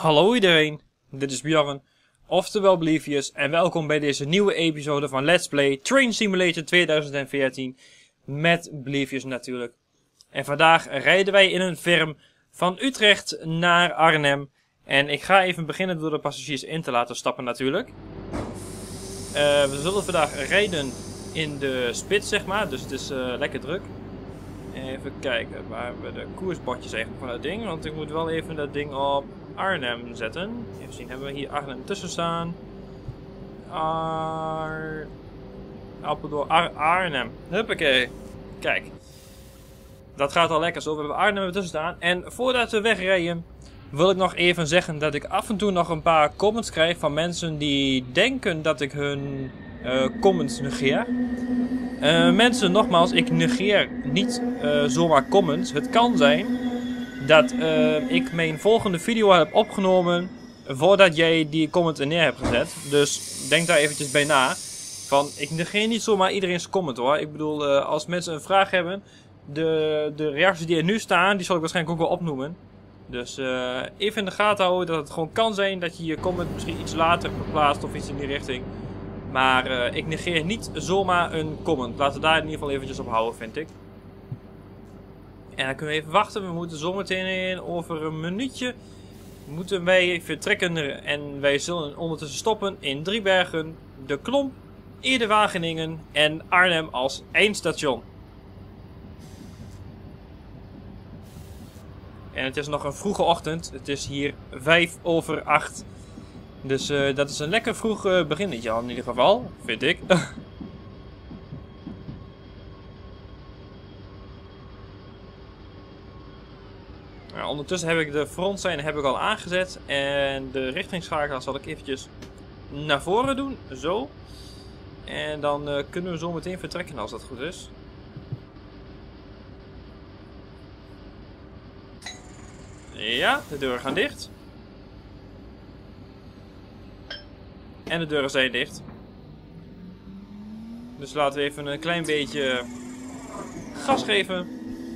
Hallo iedereen, dit is Bjorn, oftewel Blivius, en welkom bij deze nieuwe episode van Let's Play Train Simulator 2014, met Blivius natuurlijk. En vandaag rijden wij in een firm van Utrecht naar Arnhem, en ik ga even beginnen door de passagiers in te laten stappen natuurlijk. We zullen vandaag rijden in de spits zeg maar, dus het is lekker druk. Even kijken, waar hebben we de koersbordjes eigenlijk van dat ding, want ik moet wel even dat ding op Arnhem zetten. Even zien, hebben we hier Arnhem tussen staan? Arnhem. Huppakee. Kijk. Dat gaat al lekker zo. We hebben Arnhem tussen staan. En voordat we wegrijden, wil ik nog even zeggen dat ik af en toe nog een paar comments krijg van mensen die denken dat ik hun comments negeer. Mensen, nogmaals, ik negeer niet zomaar comments. Het kan zijn dat ik mijn volgende video heb opgenomen voordat jij die comment er neer hebt gezet. Dus denk daar eventjes bij na. Van, ik negeer niet zomaar iedereen's comment hoor. Ik bedoel, als mensen een vraag hebben, de reacties die er nu staan, die zal ik waarschijnlijk ook wel opnoemen. Dus even in de gaten houden dat het gewoon kan zijn dat je je comment misschien iets later plaatst of iets in die richting. Maar ik negeer niet zomaar een comment. Laten we daar in ieder geval eventjes op houden, vind ik. En dan kunnen we even wachten. We moeten zometeen over een minuutje moeten wij vertrekken. En wij zullen ondertussen stoppen in Driebergen, De Klomp, Ede-Wageningen en Arnhem als eindstation. En het is nog een vroege ochtend. Het is hier 8:05. Dus dat is een lekker vroeg beginnetje in ieder geval, vind ik. Nou, ondertussen heb ik de frontscène al aangezet. En de richtingsschakelaar zal ik eventjes naar voren doen. Zo. En dan kunnen we zo meteen vertrekken als dat goed is. Ja, de deuren gaan dicht. En de deuren zijn dicht. Dus laten we even een klein beetje gas geven.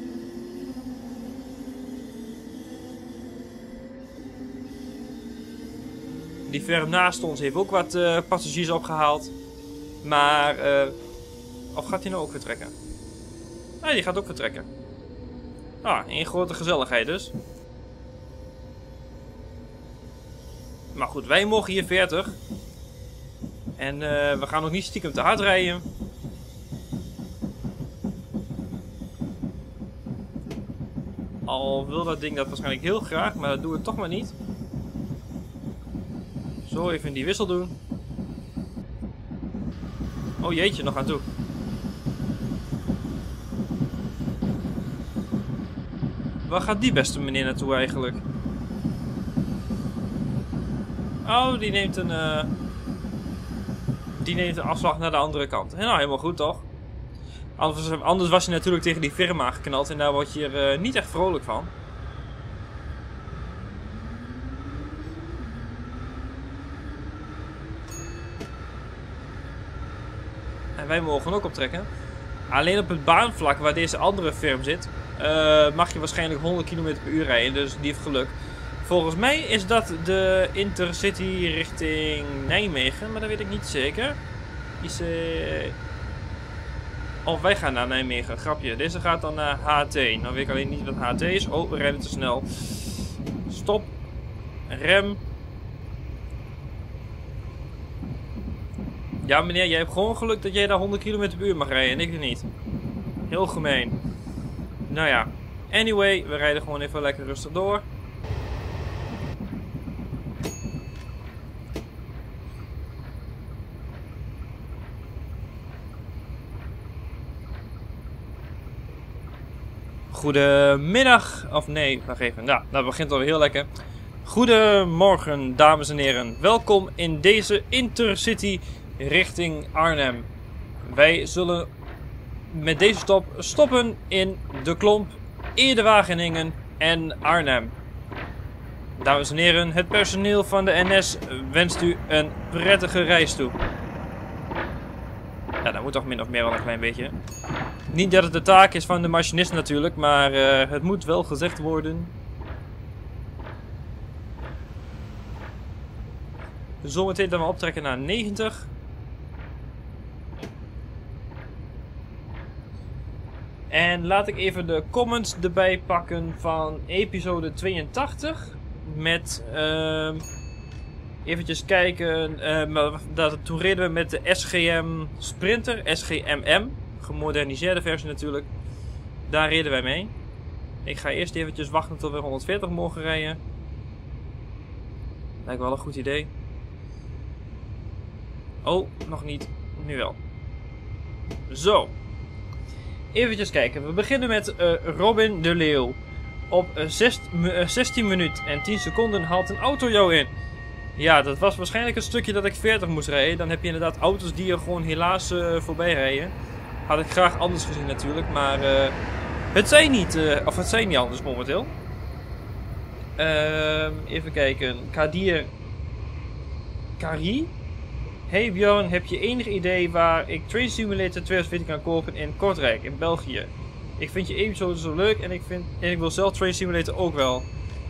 Die firm naast ons heeft ook wat passagiers opgehaald. Maar, of gaat hij nou ook vertrekken? Nee, die gaat ook vertrekken. Ah, één grote gezelligheid dus. Maar goed, wij mogen hier 40. En we gaan ook niet stiekem te hard rijden. Al wil dat ding dat waarschijnlijk heel graag, maar dat doen we toch maar niet. Zo, even die wissel doen. Oh jeetje, nog aan toe. Waar gaat die beste meneer naartoe eigenlijk? Oh, die neemt een afslag naar de andere kant. Nou, helemaal goed toch? Anders was je natuurlijk tegen die firma geknald en daar word je er niet echt vrolijk van. En wij mogen ook optrekken. Alleen op het baanvlak waar deze andere firm zit, mag je waarschijnlijk 100 km per uur rijden, dus die heeft geluk. Volgens mij is dat de Intercity richting Nijmegen, maar dat weet ik niet zeker. Oh, wij gaan naar Nijmegen, grapje. Deze gaat dan naar HT. Nou weet ik alleen niet wat HT is. Oh, we rijden te snel. Stop. Rem. Ja meneer, jij hebt gewoon geluk dat jij daar 100 km per uur mag rijden en ik niet. Heel gemeen. Nou ja. Anyway, we rijden gewoon even lekker rustig door. Goedemiddag, of nee, wacht even. Nou, dat begint alweer heel lekker. Goedemorgen, dames en heren. Welkom in deze Intercity richting Arnhem. Wij zullen met deze stop stoppen in De Klomp, Ede-Wageningen en Arnhem. Dames en heren, het personeel van de NS wenst u een prettige reis toe. Ja, dat moet toch min of meer wel een klein beetje. Niet dat het de taak is van de machinist natuurlijk, maar het moet wel gezegd worden. Zometeen dan we optrekken naar 90. En laat ik even de comments erbij pakken van episode 82. Met eventjes kijken. Toen reden we met de SGM Sprinter, SGMM. Gemoderniseerde versie natuurlijk. Daar reden wij mee. Ik ga eerst eventjes wachten tot we 140 mogen rijden. Lijkt wel een goed idee. Oh, nog niet. Nu wel. Zo. Eventjes kijken. We beginnen met Robin de Leeuw. Op 16 minuten en 10 seconden haalt een auto jou in. Ja, dat was waarschijnlijk een stukje dat ik 40 moest rijden. Dan heb je inderdaad auto's die er gewoon helaas voorbij rijden. Had ik graag anders gezien natuurlijk. Maar het zijn niet anders momenteel. Even kijken. Kadir Kari. Hey Björn, heb je enig idee waar ik Train Simulator 2014 kan kopen in Kortrijk, in België? Ik vind je episode zo leuk en ik wil zelf Train Simulator ook wel.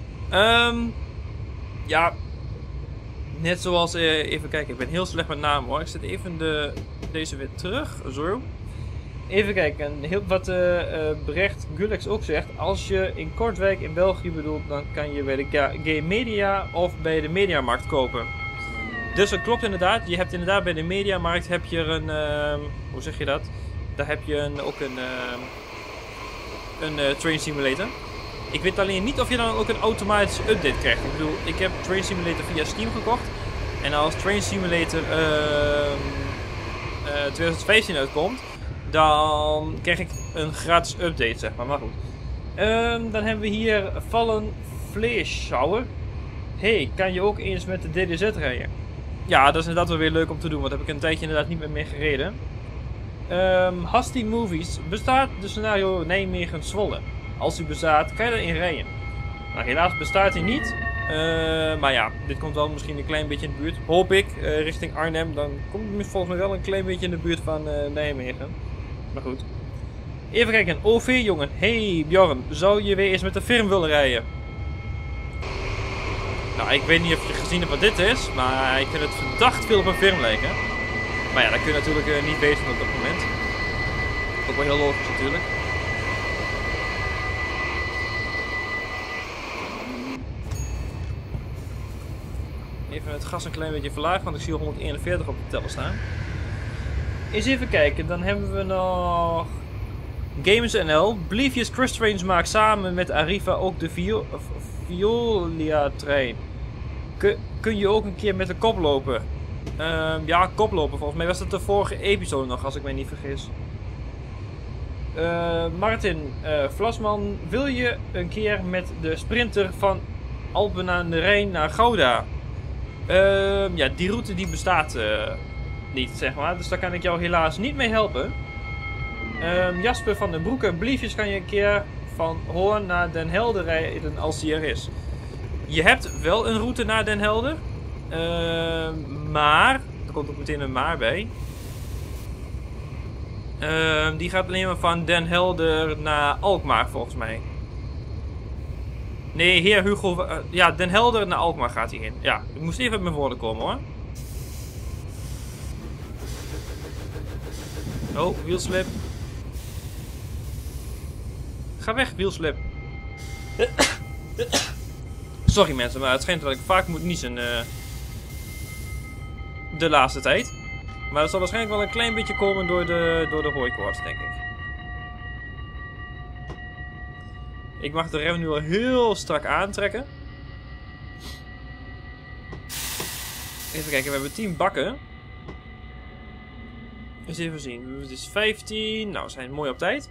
Ja, net zoals, even kijken, ik ben heel slecht met namen hoor. Ik zet even deze weer terug, zo. Even kijken, wat Brecht Gulex ook zegt. Als je in Kortrijk in België bedoelt, dan kan je bij de Game Media of bij de Mediamarkt kopen. Dus dat klopt inderdaad. Je hebt inderdaad bij de Mediamarkt heb je een... hoe zeg je dat? Daar heb je ook een Train Simulator. Ik weet alleen niet of je dan ook een automatische update krijgt. Ik bedoel, ik heb Train Simulator via Steam gekocht. En als Train Simulator 2015 uitkomt, dan krijg ik een gratis update, zeg maar. Maar goed. Dan hebben we hier Fallen Fleischhauer. Hey, kan je ook eens met de DDZ rijden? Ja, dat is inderdaad wel weer leuk om te doen, want heb ik een tijdje inderdaad niet meer mee gereden. Hasty Movies. Bestaat de scenario Nijmegen-Zwolle? Als die bestaat, kan je erin rijden. Nou, helaas bestaat hij niet. Maar ja, dit komt wel misschien een klein beetje in de buurt. Hoop ik, richting Arnhem. Dan komt het volgens mij wel een klein beetje in de buurt van Nijmegen. Maar goed. Even kijken, OV jongen. Hey Bjorn, zou je weer eens met de firm willen rijden? Nou, ik weet niet of je gezien hebt wat dit is, maar ik vind het verdacht veel op een firm lijken. Maar ja, dat kun je natuurlijk niet weten op dat moment. Ook wel heel logisch natuurlijk. Even het gas een klein beetje verlagen, want ik zie 141 op de teller staan. Eens even kijken, dan hebben we nog... Games NL. Bliefjes Crush Trains maakt samen met Arriva ook de Violia-trein. Kun je ook een keer met de kop lopen? Ja, koplopen. Volgens mij was dat de vorige episode nog, als ik mij niet vergis. Martin Vlasman, wil je een keer met de sprinter van Alpen aan de Rijn naar Gouda? Ja, die route die bestaat niet, zeg maar. Dus daar kan ik jou helaas niet mee helpen. Jasper van den Broeke, bliefjes kan je een keer van Hoorn naar Den Helder rijden als die er is. Je hebt wel een route naar Den Helder. Maar, er komt ook meteen een maar bij. Die gaat alleen maar van Den Helder naar Alkmaar volgens mij. Nee, heer Hugo... ja, Den Helder naar Alkmaar gaat hij in. Ja, ik moest even met mijn woorden komen hoor. Oh, wielslip. Ga weg, wielslip. Sorry mensen, maar het schijnt dat ik vaak moet niezen de laatste tijd. Maar dat zal waarschijnlijk wel een klein beetje komen door de hooikoorts, denk ik. Ik mag de rem nu al heel strak aantrekken. Even kijken, we hebben 10 bakken. Eens even zien. Het is 15. Nou, we zijn mooi op tijd.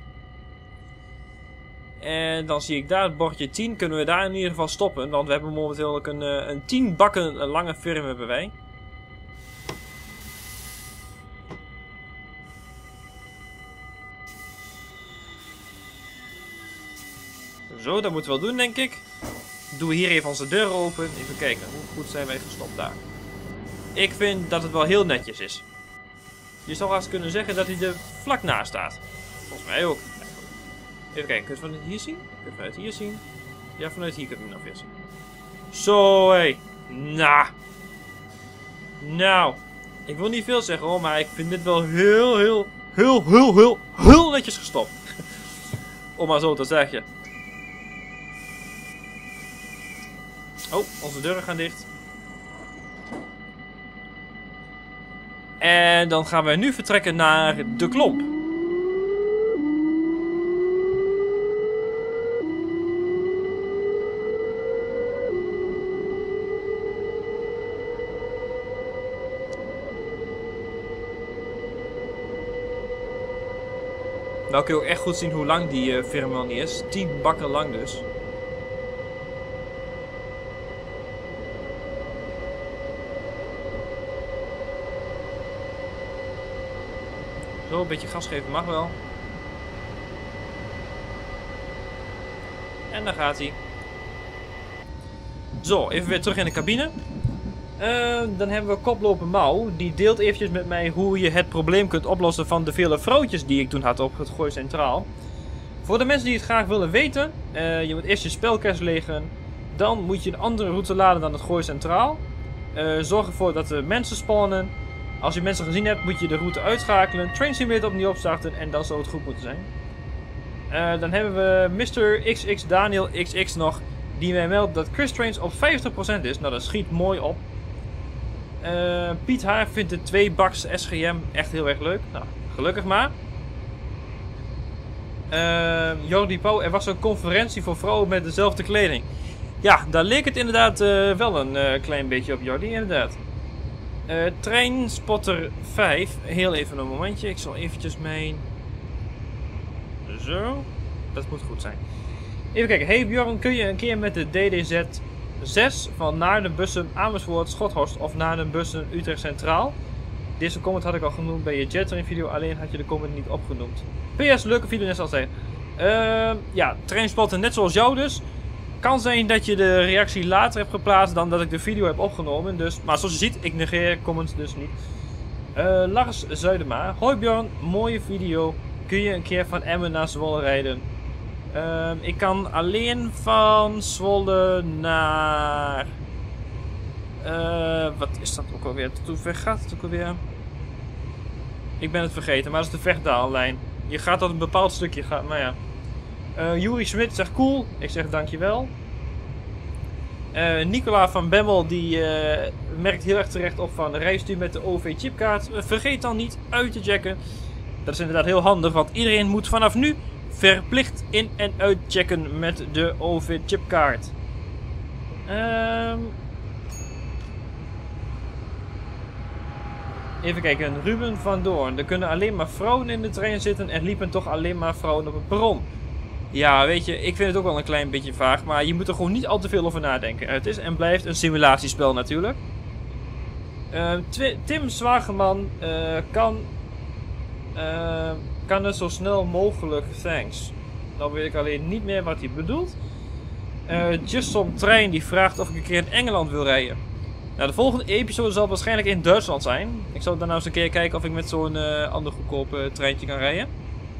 En dan zie ik daar het bordje 10. Kunnen we daar in ieder geval stoppen. Want we hebben momenteel ook een 10 bakken lange firm hebben wij. Zo, dat moeten we wel doen denk ik. Doen we hier even onze deur open. Even kijken, hoe goed zijn wij gestopt daar. Ik vind dat het wel heel netjes is. Je zou haast kunnen zeggen dat hij er vlak naast staat. Volgens mij ook. Even kijken, kun je het vanuit hier zien? Kun je het vanuit hier zien? Ja, vanuit hier kun je hem nog weer zien. Zo, hé. Nou. Nou, ik wil niet veel zeggen hoor, maar ik vind dit wel heel netjes gestopt. Om maar zo te zeggen. Oh, onze deuren gaan dicht. En dan gaan we nu vertrekken naar de klomp. Nou kun je ook echt goed zien hoe lang die ceremonie is. 10 bakken lang dus. Zo, een beetje gas geven mag wel. En daar gaat hij. Zo, even weer terug in de cabine. Dan hebben we koploper Mau. Die deelt eventjes met mij hoe je het probleem kunt oplossen van de vele vrouwtjes die ik toen had op het Gooi Centraal. Voor de mensen die het graag willen weten. Je moet eerst je spelkast legen. Dan moet je een andere route laden dan het Gooi Centraal. Zorg ervoor dat de mensen spawnen. Als je mensen gezien hebt, moet je de route uitschakelen. Train Simulator opnieuw opstarten en dan zou het goed moeten zijn. Dan hebben we Mr. XX Daniel XX nog. Die mij meldt dat Chris Trains op 50% is. Nou, dat schiet mooi op. Piet Haar vindt de 2 baks SGM echt heel erg leuk. Nou, gelukkig maar. Jordi Pauw, er was een conferentie voor vrouwen met dezelfde kleding. Ja, daar leek het inderdaad wel een klein beetje op, Jordi, inderdaad. Treinspotter 5. Heel even een momentje. Ik zal eventjes mijn... Zo. Dat moet goed zijn. Even kijken. Hey Bjorn, kun je een keer met de DDZ 6 van Naarden, Bussum, Amersfoort, Schothorst of Naarden, Bussum, Utrecht Centraal? Deze comment had ik al genoemd bij je Jettrain video, alleen had je de comment niet opgenoemd. PS, leuke video net zoals hij. Ja, Treinspotter net zoals jou dus. Kan zijn dat je de reactie later hebt geplaatst dan dat ik de video heb opgenomen. Dus, maar zoals je ziet, ik negeer comments dus niet. Lars Zuidema. Hoi Bjorn, mooie video. Kun je een keer van Emmen naar Zwolle rijden? Ik kan alleen van Zwolle naar... wat is dat ook alweer? Hoe ver gaat het ook alweer? Ik ben het vergeten, maar dat is de Vechtaallijn. Je gaat tot een bepaald stukje gaan, maar ja. Juri Smit zegt cool. Ik zeg dankjewel. Nicola van Bemmel die merkt heel erg terecht op van reist u met de OV-chipkaart. Vergeet dan niet uit te checken. Dat is inderdaad heel handig, want iedereen moet vanaf nu verplicht in- en uitchecken met de OV-chipkaart. Even kijken, Ruben van Doorn. Er kunnen alleen maar vrouwen in de trein zitten en liepen toch alleen maar vrouwen op het perron. Ja, weet je, ik vind het ook wel een klein beetje vaag, maar je moet er gewoon niet al te veel over nadenken. Het is en blijft een simulatiespel natuurlijk. Tim Zwageman kan het zo snel mogelijk, thanks. Nou weet ik alleen niet meer wat hij bedoelt. Just Some Trein die vraagt of ik een keer in Engeland wil rijden. Nou, de volgende episode zal waarschijnlijk in Duitsland zijn. Ik zal dan nou eens een keer kijken of ik met zo'n ander goedkoop treintje kan rijden.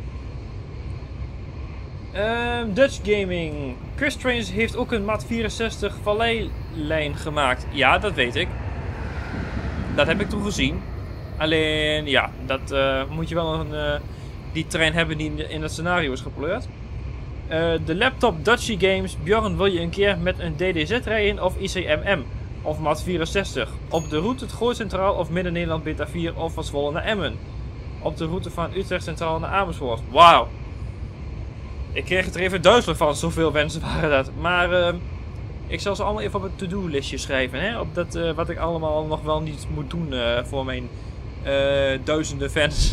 Dutch Gaming. Chris Trains heeft ook een Mat 64 valleilijn gemaakt. Ja, dat weet ik. Dat heb ik toen gezien. Alleen, ja, dat moet je wel die trein hebben die in het scenario is gepleurd. De laptop Dutchy Games. Bjorn, wil je een keer met een DDZ rijden of ICMM? Of Mat 64? Op de route het Gooi Centraal of Midden-Nederland Beta 4 of van Zwolle naar Emmen? Op de route van Utrecht Centraal naar Amersfoort. Wauw. Ik kreeg het er even duizelig van, zoveel wensen waren dat. Maar ik zal ze allemaal even op het to-do-listje schrijven. Hè? Op dat, wat ik allemaal nog wel niet moet doen voor mijn duizenden fans.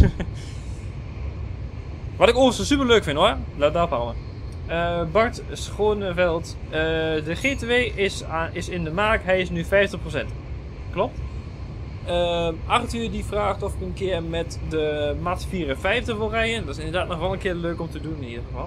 Wat ik overigens super leuk vind hoor. Laat dat houden. Bart Schoneveld. De GTW is in de maak. Hij is nu 50%. Klopt. Arthur die vraagt of ik een keer met de Mat 54 wil rijden. Dat is inderdaad nog wel een keer leuk om te doen in ieder geval.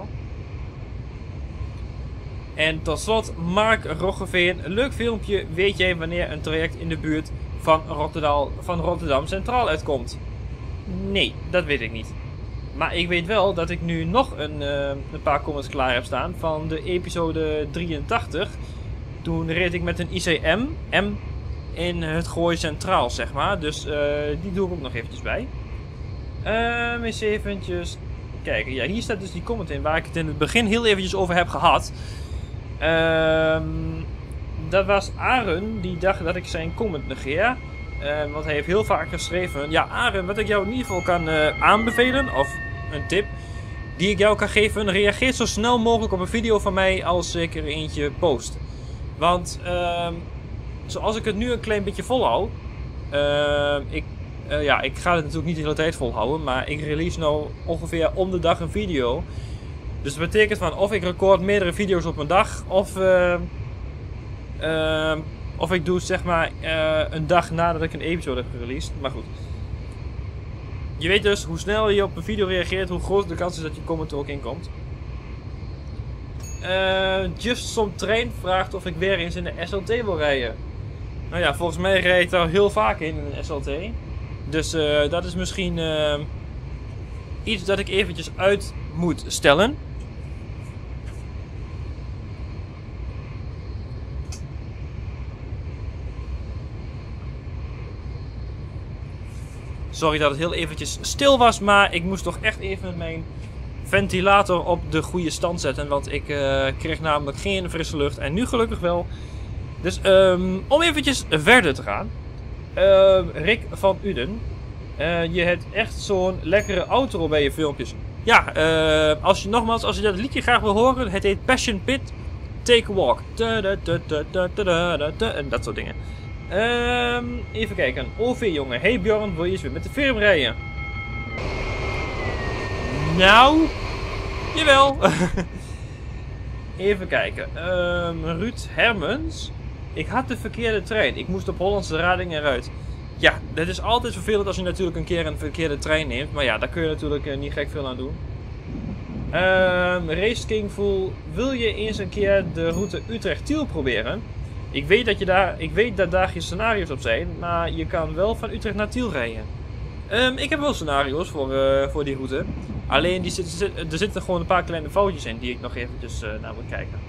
En tot slot Mark Roggeveen. Een leuk filmpje. Weet jij wanneer een traject in de buurt van Rotterdam Centraal uitkomt? Nee, dat weet ik niet. Maar ik weet wel dat ik nu nog een paar comments klaar heb staan van de episode 83. Toen reed ik met een ICM in het Gooi Centraal, zeg maar. Dus die doe ik ook nog eventjes bij. Eens eventjes kijken. Ja, hier staat dus die comment in waar ik het in het begin heel eventjes over heb gehad. Dat was Aren, die dacht dat ik zijn comment negeer. Want hij heeft heel vaak geschreven. Ja, Aren, wat ik jou in ieder geval kan aanbevelen, of een tip die ik jou kan geven, reageer zo snel mogelijk op een video van mij als ik er eentje post. Want zoals ik het nu een klein beetje volhoud, ik ga het natuurlijk niet de hele tijd volhouden, maar ik release nou ongeveer om de dag een video. Dus dat betekent van of ik record meerdere video's op een dag, of ik doe zeg maar een dag nadat ik een episode heb gereleased. Maar goed. Je weet dus, hoe sneller je op een video reageert, hoe groter de kans is dat je comment er ook in komt. Just Some Train vraagt of ik weer eens in de SLT wil rijden. Nou ja, volgens mij rijd ik daar heel vaak in een SLT. Dus dat is misschien iets dat ik eventjes uit moet stellen. Sorry dat het heel eventjes stil was, maar ik moest toch echt even mijn ventilator op de goede stand zetten. Want ik kreeg namelijk geen frisse lucht en nu gelukkig wel. Dus om eventjes verder te gaan. Rick van Uden. Je hebt echt zo'n lekkere outro bij je filmpjes. Ja, als je dat liedje graag wil horen, het heet Passion Pit, Take a Walk. En dat soort dingen. Even kijken. OV jongen. Hey Bjorn, wil je eens weer met de firm rijden? Nou, jawel. Even kijken. Ruud Hermens. Ik had de verkeerde trein. Ik moest op Hollandse Rading eruit. Ja, dat is altijd vervelend als je natuurlijk een keer een verkeerde trein neemt. Maar ja, daar kun je natuurlijk niet gek veel aan doen. Race King Fool. Wil je eens een keer de route Utrecht-Tiel proberen? Ik weet dat daar geen scenario's op zijn. Maar je kan wel van Utrecht naar Tiel rijden. Ik heb wel scenario's voor die route. Alleen er zitten gewoon een paar kleine foutjes in die ik nog eventjes naar moet kijken.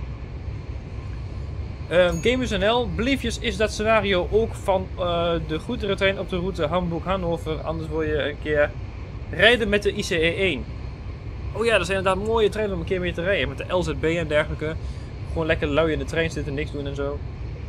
Gamers.nl, bliefjes, is dat scenario ook van de goederentrein op de route Hamburg-Hannover? Anders wil je een keer rijden met de ICE 1. Oh ja, dat zijn inderdaad mooie treinen om een keer mee te rijden. Met de LZB en dergelijke. Gewoon lekker lui in de trein zitten, niks doen en zo.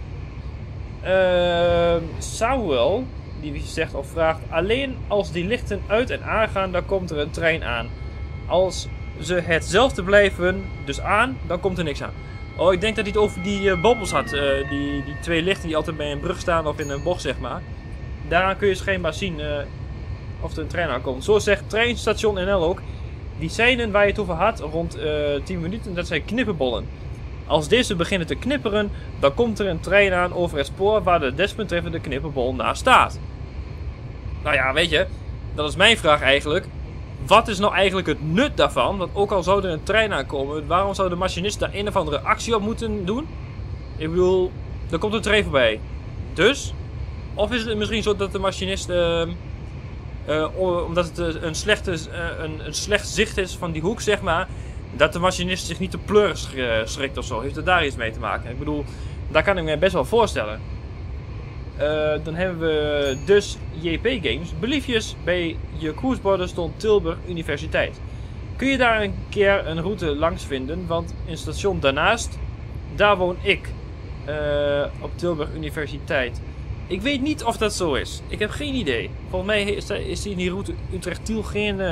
Samuel, die zegt of vraagt, alleen als die lichten uit en aangaan, dan komt er een trein aan. Als ze hetzelfde blijven, dus aan, dan komt er niks aan. Oh, ik denk dat hij het over die bobbels had. Die twee lichten die altijd bij een brug staan of in een bocht, zeg maar. Daaraan kun je schijnbaar zien of er een trein aankomt. Zo zegt treinstation NL ook. Die seinen waar je het over had, rond 10 minuten, dat zijn knippenbollen. Als deze beginnen te knipperen, dan komt er een trein aan over het spoor waar de desbetreffende knippenbol naast staat. Nou ja, weet je, dat is mijn vraag eigenlijk. Wat is nou eigenlijk het nut daarvan? Want ook al zou er een trein aankomen, waarom zou de machinist daar een of andere actie op moeten doen? Ik bedoel, er komt een trein voorbij. Dus? Of is het misschien zo dat de machinist, omdat het een slecht zicht is van die hoek, zeg maar, dat de machinist zich niet te pleuren schrikt of zo? Heeft het daar iets mee te maken? Ik bedoel, daar kan ik me best wel voorstellen. Dan hebben we dus JP Games. Beliefjes, bij je cruiseborden stond Tilburg Universiteit. Kun je daar een keer een route langs vinden? Want in station daarnaast, daar woon ik. Op Tilburg Universiteit. Ik weet niet of dat zo is. Ik heb geen idee. Volgens mij is in die route Utrecht-Tiel geen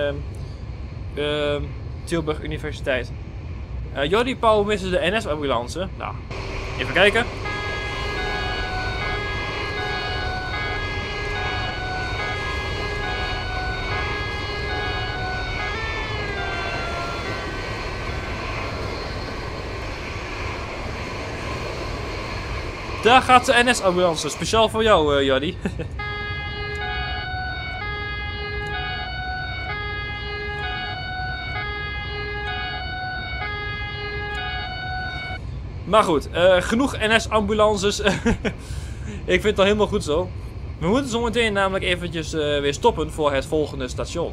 Tilburg Universiteit. Jordi Pauw missen de NS-ambulance. Nou, even kijken. Daar gaat de NS-ambulance, speciaal voor jou, Jordi. Maar goed, genoeg NS-ambulances. Ik vind het al helemaal goed zo. We moeten zo meteen namelijk eventjes weer stoppen voor het volgende station.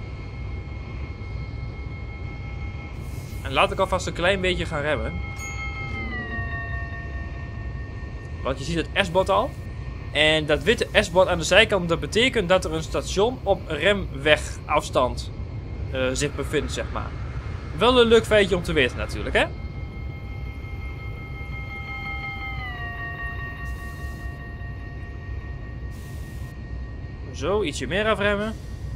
En laat ik alvast een klein beetje gaan remmen. Want je ziet het S-bord al. En dat witte S-bord aan de zijkant, dat betekent dat er een station op remwegafstand zich bevindt, zeg maar. Wel een leuk feitje om te weten natuurlijk, hè? Zo, ietsje meer afremmen.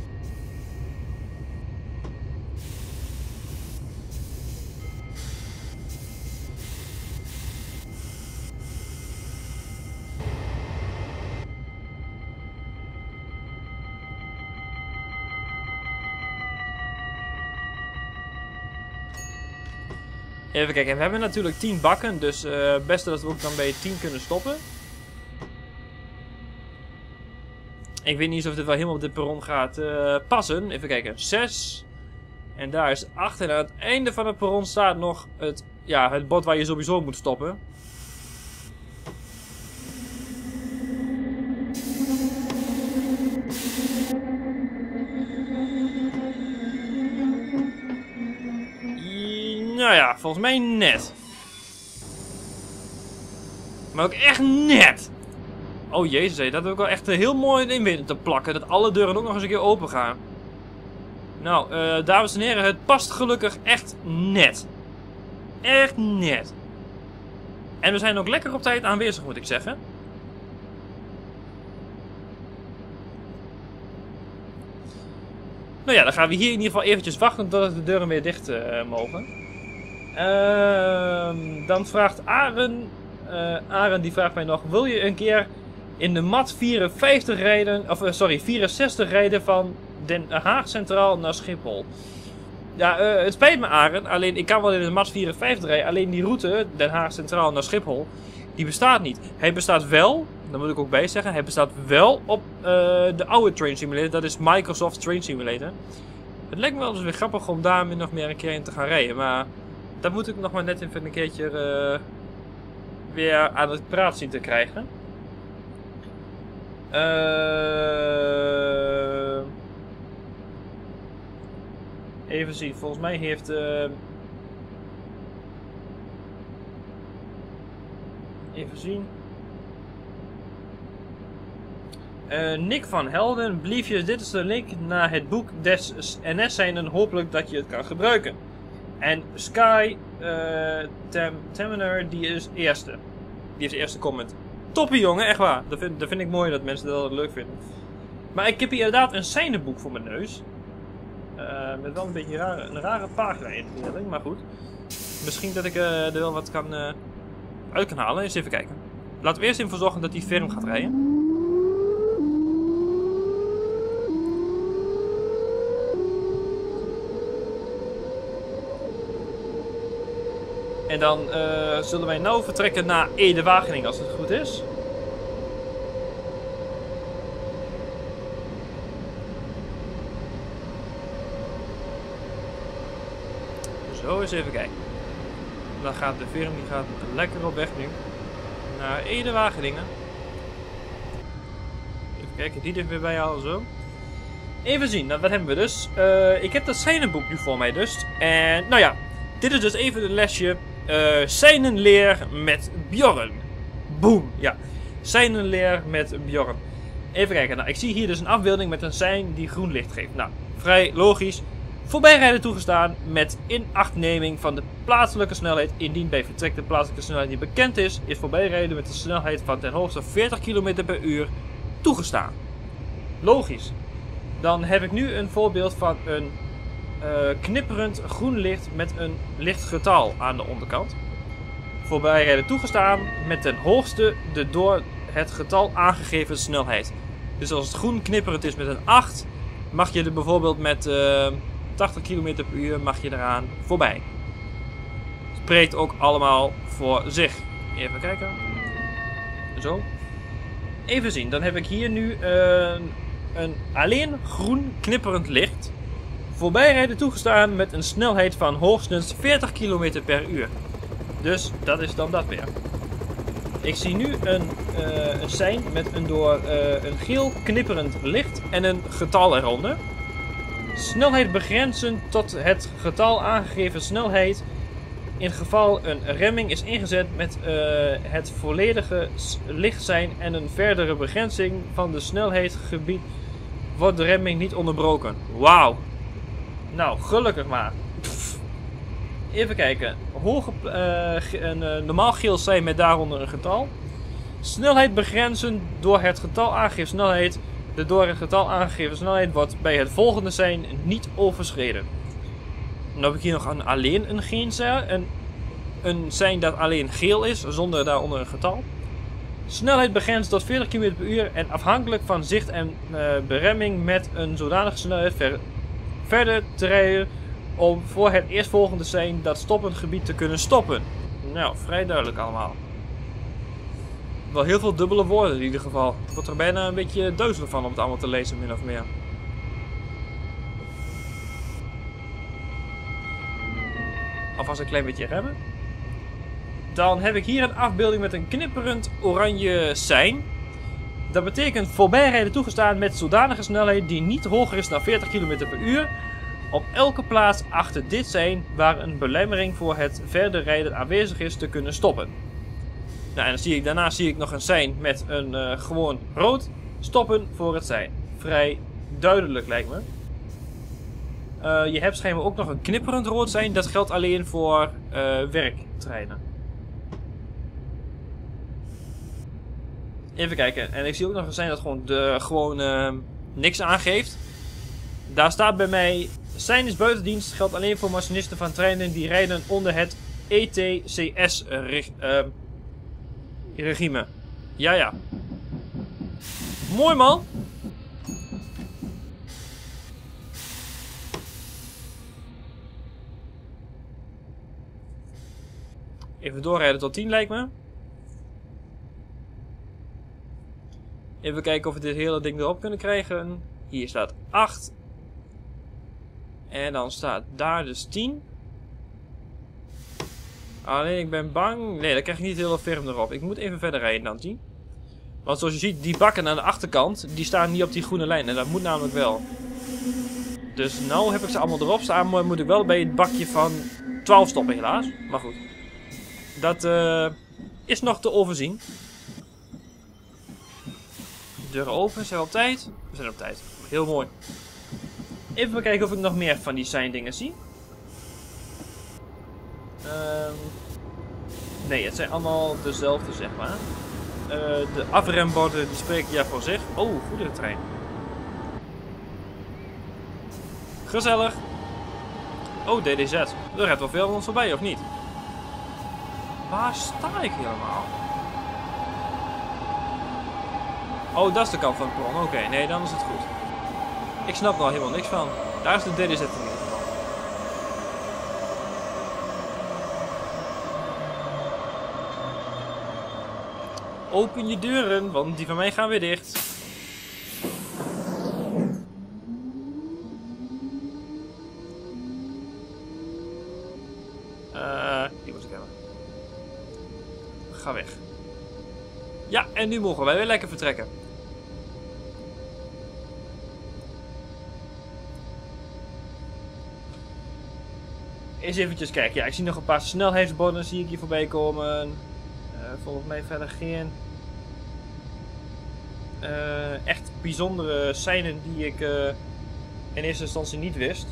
Even kijken, we hebben natuurlijk 10 bakken, dus het beste dat we ook dan bij 10 kunnen stoppen. Ik weet niet eens of dit wel helemaal op dit perron gaat passen. Even kijken, 6. En daar is 8. En aan het einde van het perron staat nog het bord waar je sowieso moet stoppen. Nou ja, volgens mij net. Maar ook echt net. Oh jezus, dat heb ik wel echt heel mooi in weten te plakken. Dat alle deuren ook nog eens een keer open gaan. Nou, dames en heren, het past gelukkig echt net. Echt net. En we zijn ook lekker op tijd aanwezig, moet ik zeggen. Nou ja, dan gaan we hier in ieder geval eventjes wachten totdat de deuren weer dicht mogen. Dan vraagt Aren. Aren die vraagt mij nog: wil je een keer in de mat 54 rijden? Of sorry, 64 rijden van Den Haag Centraal naar Schiphol? Ja, het spijt me Aren. Alleen ik kan wel in de mat 54 rijden. Alleen die route Den Haag Centraal naar Schiphol, die bestaat niet. Hij bestaat wel, daar moet ik ook bij zeggen, hij bestaat wel op de oude Train Simulator. Dat is Microsoft Train Simulator. Het lijkt me wel eens weer grappig om daar nog meer een keer in te gaan rijden. Maar dat moet ik nog maar net even een keertje weer aan het praat zien te krijgen. Even zien, volgens mij heeft even zien. Nick van Helden, bliefjes, dit is de link naar het boek des NS zijn en hopelijk dat je het kan gebruiken. En Sky Taminer, die is eerste. Die heeft de eerste comment. Toppie jongen, echt waar. Dat vind ik mooi dat mensen dat leuk vinden. Maar ik heb hier inderdaad een scèneboek voor mijn neus. Met wel een beetje een rare pagina indeling, maar goed. Misschien dat ik er wel wat uit kan halen. Eens even kijken. Laten we eerst even zorgen dat die film gaat rijden. En dan zullen wij nou vertrekken naar Ede-Wageningen als het goed is. Zo, eens even kijken. Dan gaat de firm die gaat lekker op weg nu. Naar Ede-Wageningen. Even kijken, die er weer bij halen zo. Even zien, nou, wat hebben we dus? Ik heb dat scèneboek nu voor mij dus. En nou ja, dit is dus even een lesje. Scènenleer met Bjorn. Boom, ja. Scènenleer met Bjorn. Even kijken, nou, ik zie hier dus een afbeelding met een sein die groen licht geeft. Nou, vrij logisch. Voorbijrijden toegestaan met inachtneming van de plaatselijke snelheid. Indien bij vertrek de plaatselijke snelheid niet bekend is, is voorbijrijden met een snelheid van ten hoogste 40 km per uur toegestaan. Logisch. Dan heb ik nu een voorbeeld van een knipperend groen licht met een licht getal aan de onderkant. Voorbijrijden toegestaan met ten hoogste de door het getal aangegeven snelheid. Dus als het groen knipperend is met een 8, mag je er bijvoorbeeld met 80 km per uur mag je eraan voorbij. Spreekt ook allemaal voor zich. Even kijken. Zo. Even zien. Dan heb ik hier nu een alleen groen knipperend licht. Voorbijrijden toegestaan met een snelheid van hoogstens 40 km per uur. Dus dat is dan dat weer. Ik zie nu een sein met een geel knipperend licht en een getal eronder. Snelheid begrenzen tot het getal aangegeven snelheid In het geval een remming is ingezet met het volledige lichtsein en een verdere begrenzing van de snelheidsgebied wordt de remming niet onderbroken. Wauw. Nou, gelukkig maar. Even kijken. Normaal geel sein met daaronder een getal. Snelheid begrenzen door het getal aangegeven snelheid. De door het getal aangegeven snelheid wordt bij het volgende sein niet overschreden. Dan heb ik hier nog alleen een geen sein. Een sein dat alleen geel is, zonder daaronder een getal. Snelheid begrenst tot 40 km per uur en afhankelijk van zicht en beremming met een zodanige snelheid verder te rijden om voor het eerstvolgende sein dat stoppend gebied te kunnen stoppen. Nou, vrij duidelijk allemaal. Wel heel veel dubbele woorden in ieder geval. Ik word er bijna een beetje duizelig van om het allemaal te lezen, min of meer. Alvast een klein beetje remmen. Dan heb ik hier een afbeelding met een knipperend oranje sein. Dat betekent voorbijrijden toegestaan met zodanige snelheid die niet hoger is dan 40 km per uur. Op elke plaats achter dit sein waar een belemmering voor het verder rijden aanwezig is te kunnen stoppen. Nou, en daarna zie ik nog een sein met een gewoon rood stoppen voor het sein. Vrij duidelijk lijkt me. Je hebt schijnbaar ook nog een knipperend rood sein. Dat geldt alleen voor werktreinen. Even kijken. En ik zie ook nog een sein dat gewoon niks aangeeft. Daar staat bij mij: sein is buitendienst, geldt alleen voor machinisten van treinen die rijden onder het ETCS-regime. Ja. Mooi man. Even doorrijden tot 10 lijkt me. Even kijken of we dit hele ding erop kunnen krijgen. Hier staat 8. En dan staat daar dus 10. Alleen ik ben bang. Nee, dan krijg ik niet heel firm erop. Ik moet even verder rijden dan 10. Want zoals je ziet, die bakken aan de achterkant, die staan niet op die groene lijn. En dat moet namelijk wel. Dus nou heb ik ze allemaal erop staan. Maar moet ik wel bij het bakje van 12 stoppen helaas. Maar goed. Dat is nog te overzien. Deuren open, zijn we op tijd? We zijn op tijd. Heel mooi. Even kijken of ik nog meer van die sein dingen zie. Nee, het zijn allemaal dezelfde, zeg maar. De afremborden die spreken ja voor zich. Oh, goederentrein. Gezellig. Oh, DDZ. Er rijdt wel veel van ons voorbij, of niet? Waar sta ik helemaal? Oh, dat is de kant van het perron. Oké, nee, dan is het goed. Ik snap er nog helemaal niks van. Daar is de DDZ in ieder geval. Open je deuren, want die van mij gaan weer dicht. Die moet ik hebben. Ga weg. Ja, en nu mogen wij weer lekker vertrekken. Eens eventjes kijken. Ja, ik zie nog een paar snelheidsborden zie ik hier voorbij komen. Volgens mij verder geen echt bijzondere seinen die ik in eerste instantie niet wist.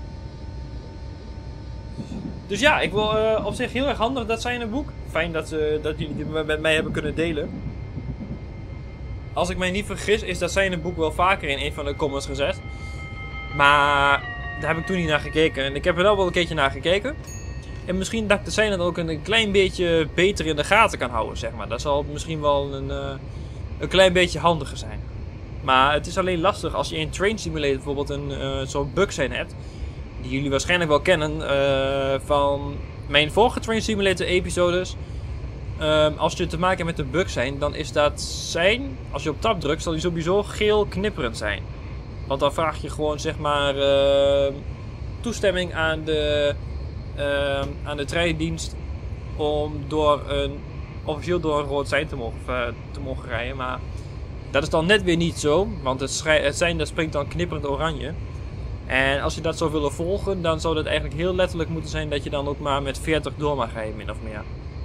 Dus ja, ik wil op zich heel erg handig dat seinenboek. Fijn dat jullie dit met mij hebben kunnen delen. Als ik mij niet vergis is dat seinenboek wel vaker in een van de comments gezet. Maar daar heb ik toen niet naar gekeken. En ik heb er wel een keertje naar gekeken. En misschien dat ik de seinen ook een klein beetje beter in de gaten kan houden, zeg maar. Dat zal misschien wel een klein beetje handiger zijn. Maar het is alleen lastig als je in Train Simulator bijvoorbeeld zo'n bug sein hebt. Die jullie waarschijnlijk wel kennen van mijn vorige Train Simulator episodes. Als je te maken hebt met een bug sein, dan is dat sein, als je op tab drukt, zal die sowieso geel knipperend zijn. Want dan vraag je gewoon zeg maar toestemming aan de treindienst om officieel door een rood sein te mogen rijden. Maar dat is dan net weer niet zo, want het sein dat springt dan knipperend oranje. En als je dat zou willen volgen, dan zou dat eigenlijk heel letterlijk moeten zijn dat je dan ook maar met 40 door mag rijden, min of meer.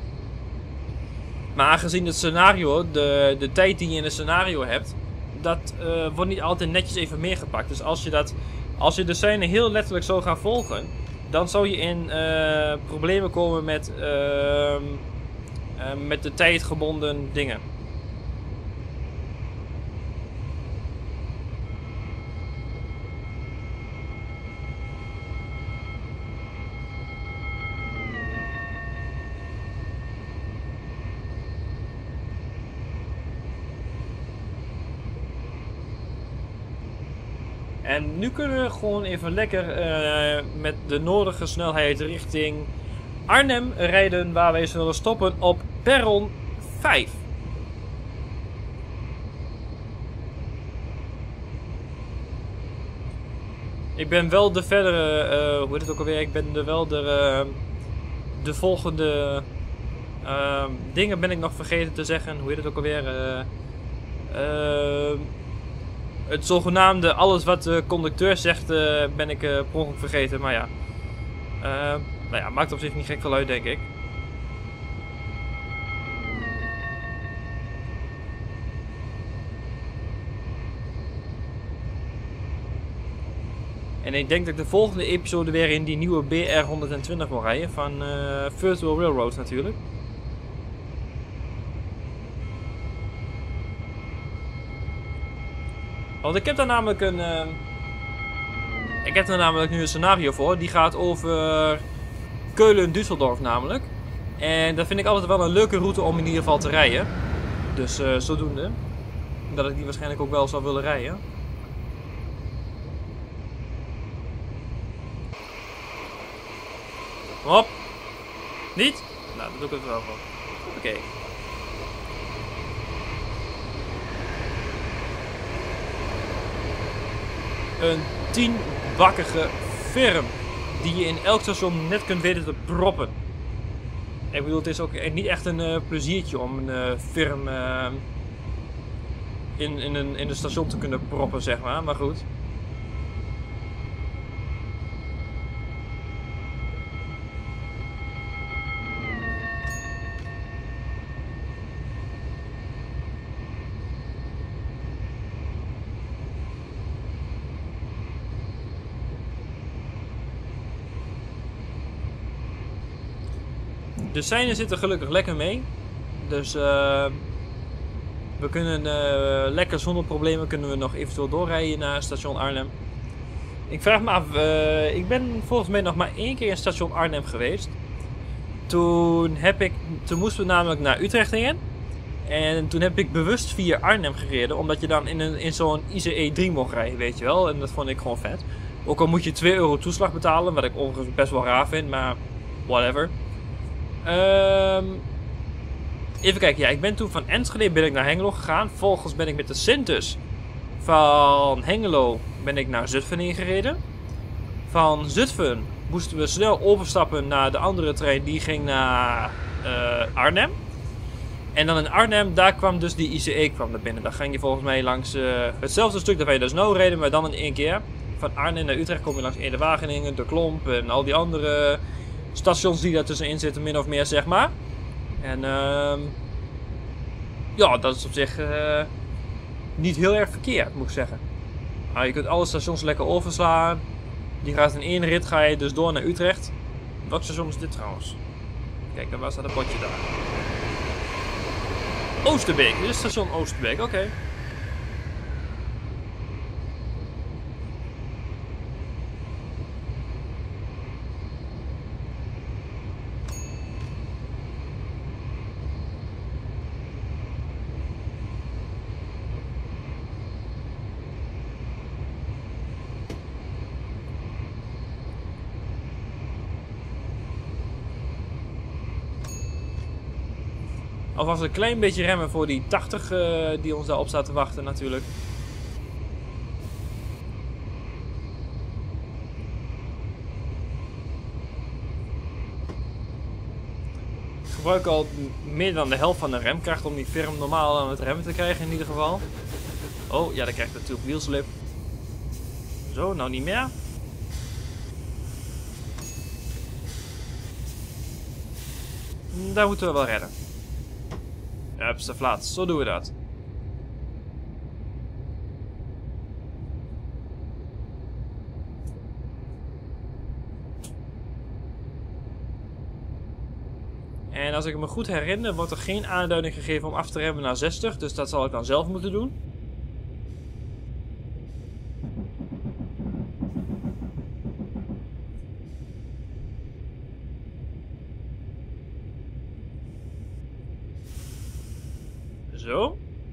Maar aangezien het scenario, de tijd die je in het scenario hebt, dat wordt niet altijd netjes even meegepakt. Dus als je de scène heel letterlijk zou gaan volgen, dan zou je in problemen komen met de tijdgebonden dingen. En nu kunnen we gewoon even lekker met de nodige snelheid richting Arnhem rijden, waar wij zullen stoppen op perron 5. Ik ben wel de verdere, hoe heet het ook alweer, ik ben wel de volgende dingen ben ik nog vergeten te zeggen, hoe heet het ook alweer, het zogenaamde alles wat de conducteur zegt ben ik per ongeluk vergeten, maar ja. Nou ja, maakt op zich niet gek veel uit, denk ik. En ik denk dat ik de volgende episode weer in die nieuwe BR120 wil rijden van Virtual Railroad natuurlijk. Want ik heb daar namelijk nu een scenario voor. Die gaat over Keulen-Düsseldorf namelijk. En dat vind ik altijd wel een leuke route om in ieder geval te rijden. Dus zodoende. Dat ik die waarschijnlijk ook wel zou willen rijden. Kom op. Niet? Nou, dat doe ik het wel van. Oké. Een 10-bakkige firm die je in elk station net kunt weten te proppen. Ik bedoel, het is ook niet echt een pleziertje om een firm in een station te kunnen proppen, zeg maar goed. De seinen zitten gelukkig lekker mee. Dus we kunnen lekker zonder problemen kunnen we nog eventueel doorrijden naar station Arnhem. Ik vraag me af, ik ben volgens mij nog maar 1 keer in station Arnhem geweest. Toen moesten we namelijk naar Utrecht heen. En toen heb ik bewust via Arnhem gereden. Omdat je dan in zo'n ICE 3 mocht rijden, weet je wel. En dat vond ik gewoon vet. Ook al moet je 2 euro toeslag betalen. Wat ik overigens best wel raar vind, maar whatever. Even kijken, ja, ik ben toen van Enschede naar Hengelo gegaan. Vervolgens ben ik met de Sintus van Hengelo naar Zutphen ingereden. Van Zutphen moesten we snel overstappen naar de andere trein, die ging naar Arnhem. En dan in Arnhem, daar kwam dus die ICE naar binnen. Daar ging je volgens mij langs hetzelfde stuk dat wij dus nou reden, maar dan in 1 keer. Van Arnhem naar Utrecht kom je langs Ede-Wageningen, De Klomp en al die andere stations die daar tussenin zitten, min of meer, zeg maar. En ja, dat is op zich niet heel erg verkeerd, moet ik zeggen. Nou, je kunt alle stations lekker overslaan. Die gaat in 1 rit, ga je dus door naar Utrecht. Welk station is dit trouwens? Kijk, daar staat een potje daar. Oosterbeek, dit is station Oosterbeek, oké. Alvast een klein beetje remmen voor die 80 die ons daarop staat te wachten natuurlijk. Ik gebruik al meer dan de helft van de remkracht om die firm normaal aan het remmen te krijgen in ieder geval. Oh ja, dan krijg ik natuurlijk wheelslip. Zo, nou niet meer. Daar moeten we wel redden. Ups, de flat. Zo doen we dat. En als ik me goed herinner, wordt er geen aanduiding gegeven om af te remmen naar 60. Dus dat zal ik dan zelf moeten doen. Zo.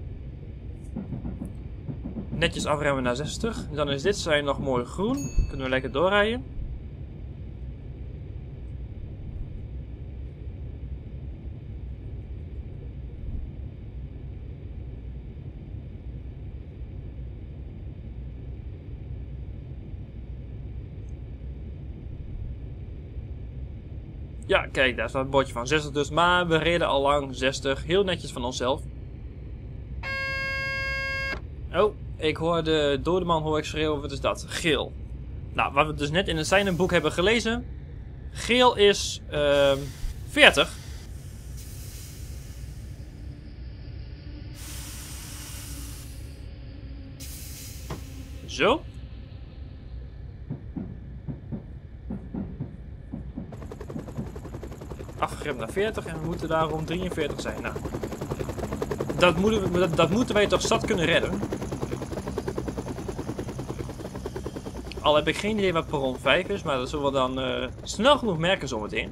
Netjes afremmen naar 60. Dan is dit zijn nog mooi groen. Kunnen we lekker doorrijden. Ja, kijk, daar staat het bordje van 60 dus. Maar we reden al lang 60. Heel netjes van onszelf. Oh, ik hoor de dode man hoor ik schreeuwen. Wat is dat? Geel. Nou, wat we dus net in het Seinenboek hebben gelezen. Geel is 40. Zo. Afgeremd naar 40 en we moeten daarom 43 zijn. Nou, dat moeten wij toch zat kunnen redden. Al heb ik geen idee wat perron 5 is, maar dat zullen we dan snel genoeg merken zometeen.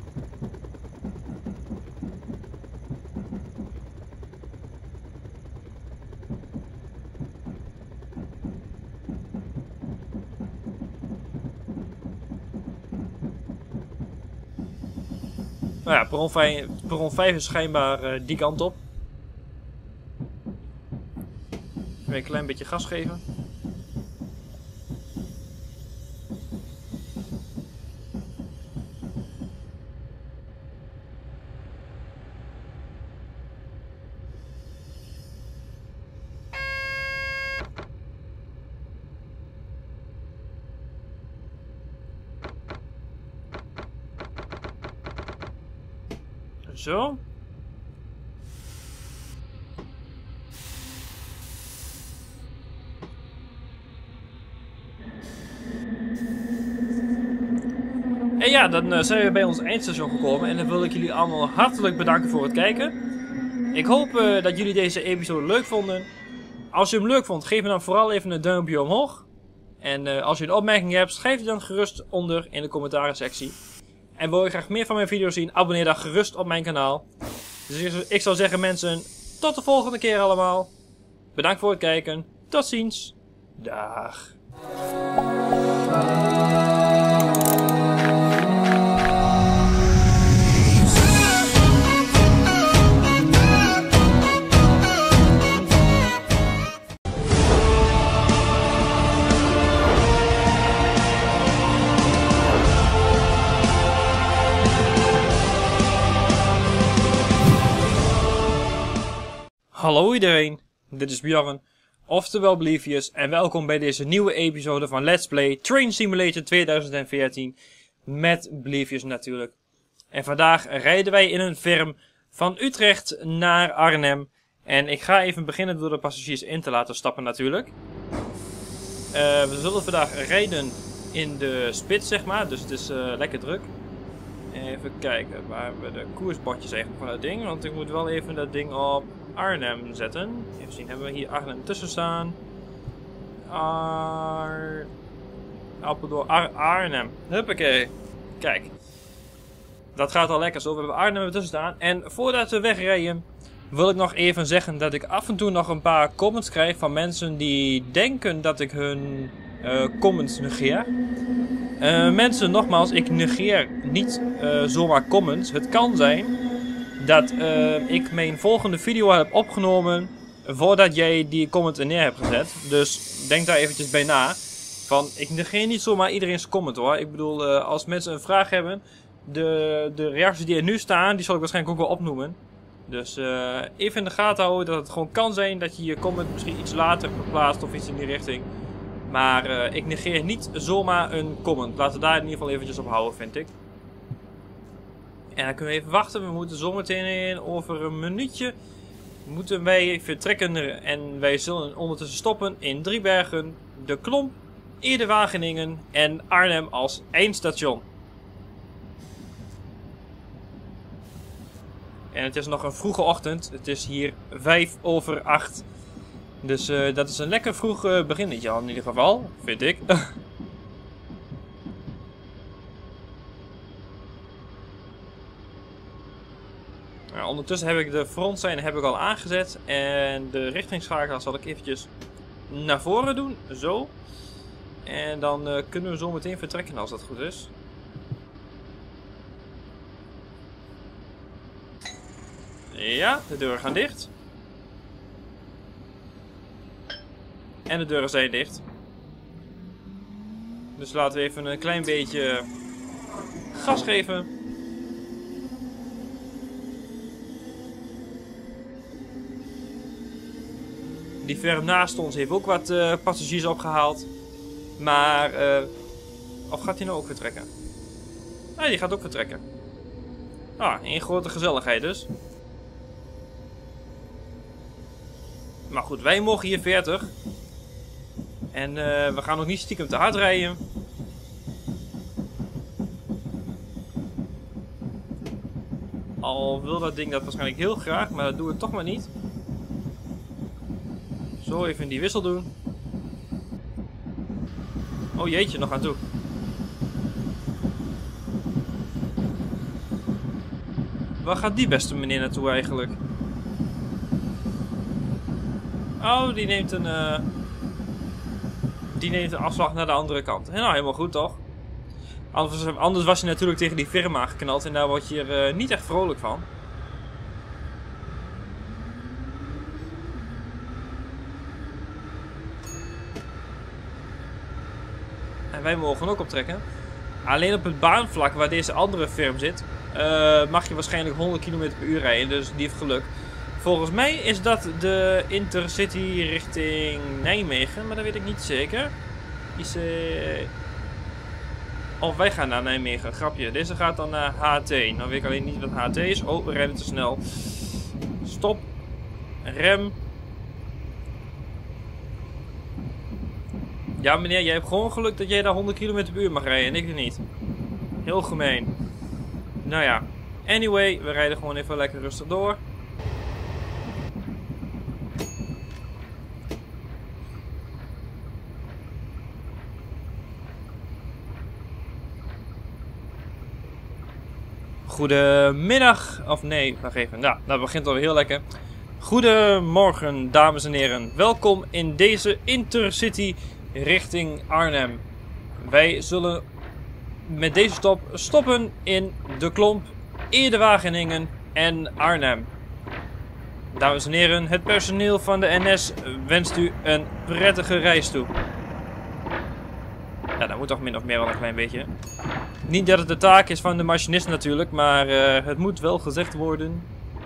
Nou ja, perron 5 is schijnbaar die kant op. Weer een klein beetje gas geven. Zo. En ja, dan zijn we bij ons eindstation gekomen en dan wil ik jullie allemaal hartelijk bedanken voor het kijken. Ik hoop dat jullie deze episode leuk vonden. Als je hem leuk vond, geef me dan vooral even een duimpje omhoog. En als je een opmerking hebt, schrijf die dan gerust onder in de commentaren-sectie. En wil je graag meer van mijn video's zien, abonneer dan gerust op mijn kanaal. Dus ik zou zeggen mensen, tot de volgende keer allemaal. Bedankt voor het kijken. Tot ziens. Dag. Hallo iedereen, dit is Bjorn, oftewel Blevius, en welkom bij deze nieuwe episode van Let's Play Train Simulator 2014, met Blevius natuurlijk. En vandaag rijden wij in een firm van Utrecht naar Arnhem, en ik ga even beginnen door de passagiers in te laten stappen natuurlijk. We zullen vandaag rijden in de spits zeg maar, dus het is lekker druk. Even kijken waar we de koersbordjes eigenlijk van dat ding, want ik moet wel even dat ding op Arnhem zetten. Even zien, hebben we hier Arnhem tussen staan? Apeldoorn, Arnhem. Huppakee. Kijk. Dat gaat al lekker zo. We hebben Arnhem tussen staan. En voordat we wegrijden, wil ik nog even zeggen dat ik af en toe nog een paar comments krijg van mensen die denken dat ik hun comments negeer. Mensen, nogmaals, ik negeer niet zomaar comments. Het kan zijn dat ik mijn volgende video heb opgenomen voordat jij die comment er neer hebt gezet. Dus denk daar eventjes bij na. Van, ik negeer niet zomaar iedereen's comment hoor. Ik bedoel, als mensen een vraag hebben, de reacties die er nu staan, die zal ik waarschijnlijk ook wel opnoemen. Dus even in de gaten houden dat het gewoon kan zijn dat je je comment misschien iets later plaatst of iets in die richting. Maar ik negeer niet zomaar een comment. Laten we daar in ieder geval eventjes op houden, vind ik. En dan kunnen we even wachten. We moeten zometeen over een minuutje moeten wij vertrekken. En wij zullen ondertussen stoppen in Driebergen, De Klomp, Ede-Wageningen en Arnhem als eindstation. En het is nog een vroege ochtend. Het is hier 7:05. Dus dat is een lekker vroeg beginnetje al in ieder geval, vind ik. Nou, ondertussen heb ik de frontscène al aangezet. En de richtingsschakelaar zal ik eventjes naar voren doen. Zo. En dan kunnen we zo meteen vertrekken als dat goed is. Ja, de deuren gaan dicht. En de deuren zijn dicht. Dus laten we even een klein beetje gas geven. Die ver naast ons heeft ook wat passagiers opgehaald. Maar, of gaat hij nou ook vertrekken? Nee, die gaat ook vertrekken. Ah, één grote gezelligheid dus. Maar goed, wij mogen hier 40. En we gaan nog niet stiekem te hard rijden. Al wil dat ding dat waarschijnlijk heel graag, maar dat doen we toch maar niet. Zo, even die wissel doen. Oh jeetje, nog aan toe. Waar gaat die beste meneer naartoe eigenlijk? Oh, die neemt een afslag naar de andere kant. Nou, helemaal goed toch? Anders was je natuurlijk tegen die firma geknald en daar word je er niet echt vrolijk van. En wij mogen ook optrekken. Alleen op het baanvlak waar deze andere firm zit, mag je waarschijnlijk 100 km per uur rijden, dus die heeft geluk. Volgens mij is dat de Intercity richting Nijmegen, maar dat weet ik niet zeker. Of wij gaan naar Nijmegen, grapje. Deze gaat dan naar HT. Nou weet ik alleen niet wat HT is. Oh, we rijden te snel. Stop. Rem. Ja meneer, jij hebt gewoon geluk dat jij daar 100 km per uur mag rijden en ik niet. Heel gemeen. Nou ja. Anyway, we rijden gewoon even lekker rustig door. Goedemiddag, of nee, wacht even. Nou, dat begint alweer heel lekker. Goedemorgen, dames en heren. Welkom in deze Intercity richting Arnhem. Wij zullen met deze stop stoppen in De Klomp, Ede-Wageningen en Arnhem. Dames en heren, het personeel van de NS wenst u een prettige reis toe. Ja, dat moet toch min of meer wel een klein beetje. Niet dat het de taak is van de machinist natuurlijk, maar het moet wel gezegd worden.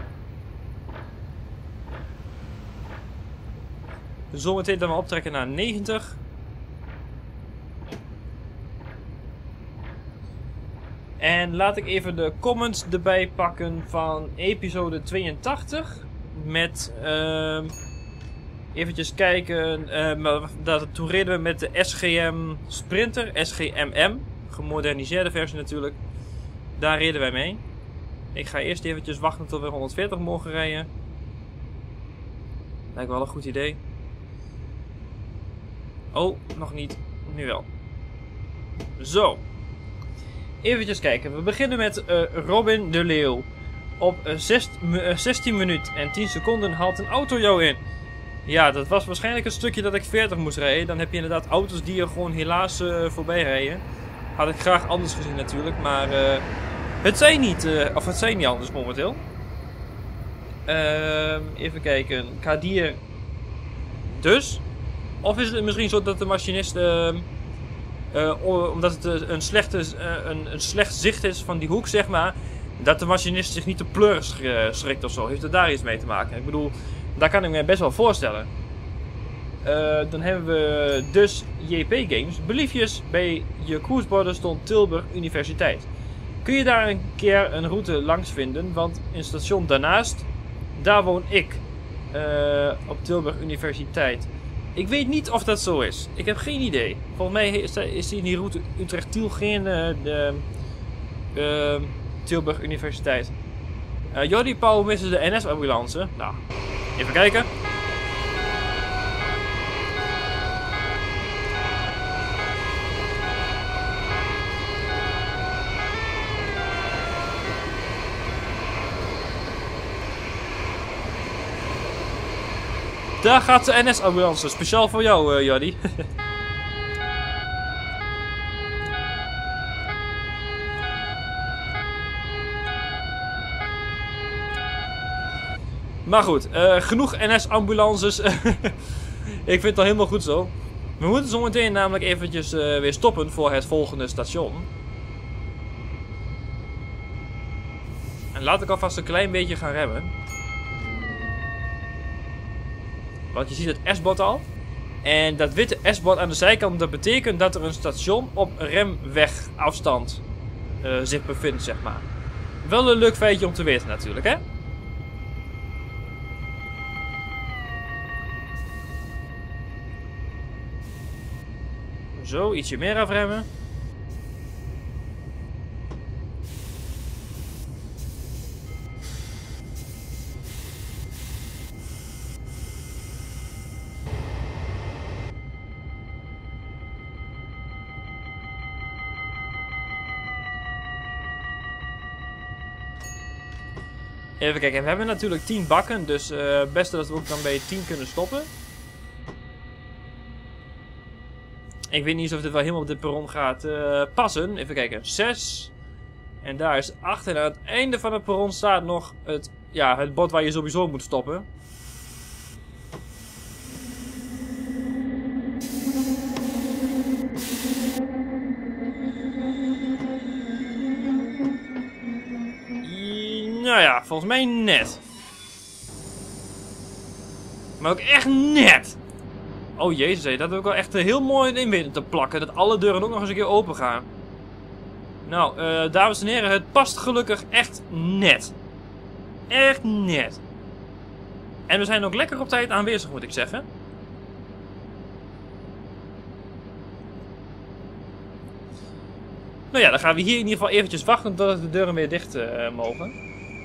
Zometeen dan we optrekken naar 90. En laat ik even de comments erbij pakken van episode 82. Met eventjes kijken. Toen reden we met de SGM Sprinter, SGMM. Gemoderniseerde versie natuurlijk. Daar reden wij mee. Ik ga eerst eventjes wachten tot we 140 mogen rijden. Lijkt wel een goed idee. Oh, nog niet. Nu wel. Zo. Eventjes kijken. We beginnen met Robin de Leeuw. Op 16 minuten en 10 seconden haalt een auto jou in. Ja, dat was waarschijnlijk een stukje dat ik 40 moest rijden. Dan heb je inderdaad auto's die er gewoon helaas voorbij rijden. Had ik graag anders gezien natuurlijk, maar het zijn niet, het zijn niet anders momenteel. Even kijken, Kadir dus. Of is het misschien zo dat de machinist, omdat het een slecht zicht is van die hoek zeg maar, dat de machinist zich niet te pleuren schrikt of zo. Heeft het daar iets mee te maken? Ik bedoel, daar kan ik me best wel voorstellen. Dan hebben we dus JP Games. Beliefjes, bij je cruiseborden stond Tilburg Universiteit. Kun je daar een keer een route langs vinden? Want in het station daarnaast, daar woon ik. Op Tilburg Universiteit. Ik weet niet of dat zo is. Ik heb geen idee. Volgens mij is in die route Utrecht-Tiel geen Tilburg Universiteit. Jordi Pauw missen de NS-ambulance. Nou, even kijken. Daar gaat de NS-ambulance, speciaal voor jou, Jordi. Maar goed, genoeg NS-ambulances. Ik vind het al helemaal goed zo. We moeten zo meteen namelijk eventjes weer stoppen voor het volgende station. En laat ik alvast een klein beetje gaan remmen. Want je ziet het S-bord al. En dat witte S-bord aan de zijkant, dat betekent dat er een station op remwegafstand zich bevindt, zeg maar. Wel een leuk feitje om te weten natuurlijk, hè? Zo, ietsje meer afremmen. Even kijken, we hebben natuurlijk 10 bakken, dus het beste dat we ook dan bij 10 kunnen stoppen. Ik weet niet eens of dit wel helemaal op dit perron gaat passen. Even kijken, 6. En daar is 8. En aan het einde van het perron staat nog het bord waar je sowieso moet stoppen. Nou ja, volgens mij net. Maar ook echt net. Oh jezus, dat heb ik wel echt heel mooi in weten te plakken. Dat alle deuren ook nog eens een keer open gaan. Nou, dames en heren, het past gelukkig echt net. Echt net. En we zijn ook lekker op tijd aanwezig, moet ik zeggen. Nou ja, dan gaan we hier in ieder geval eventjes wachten totdat de deuren weer dicht mogen.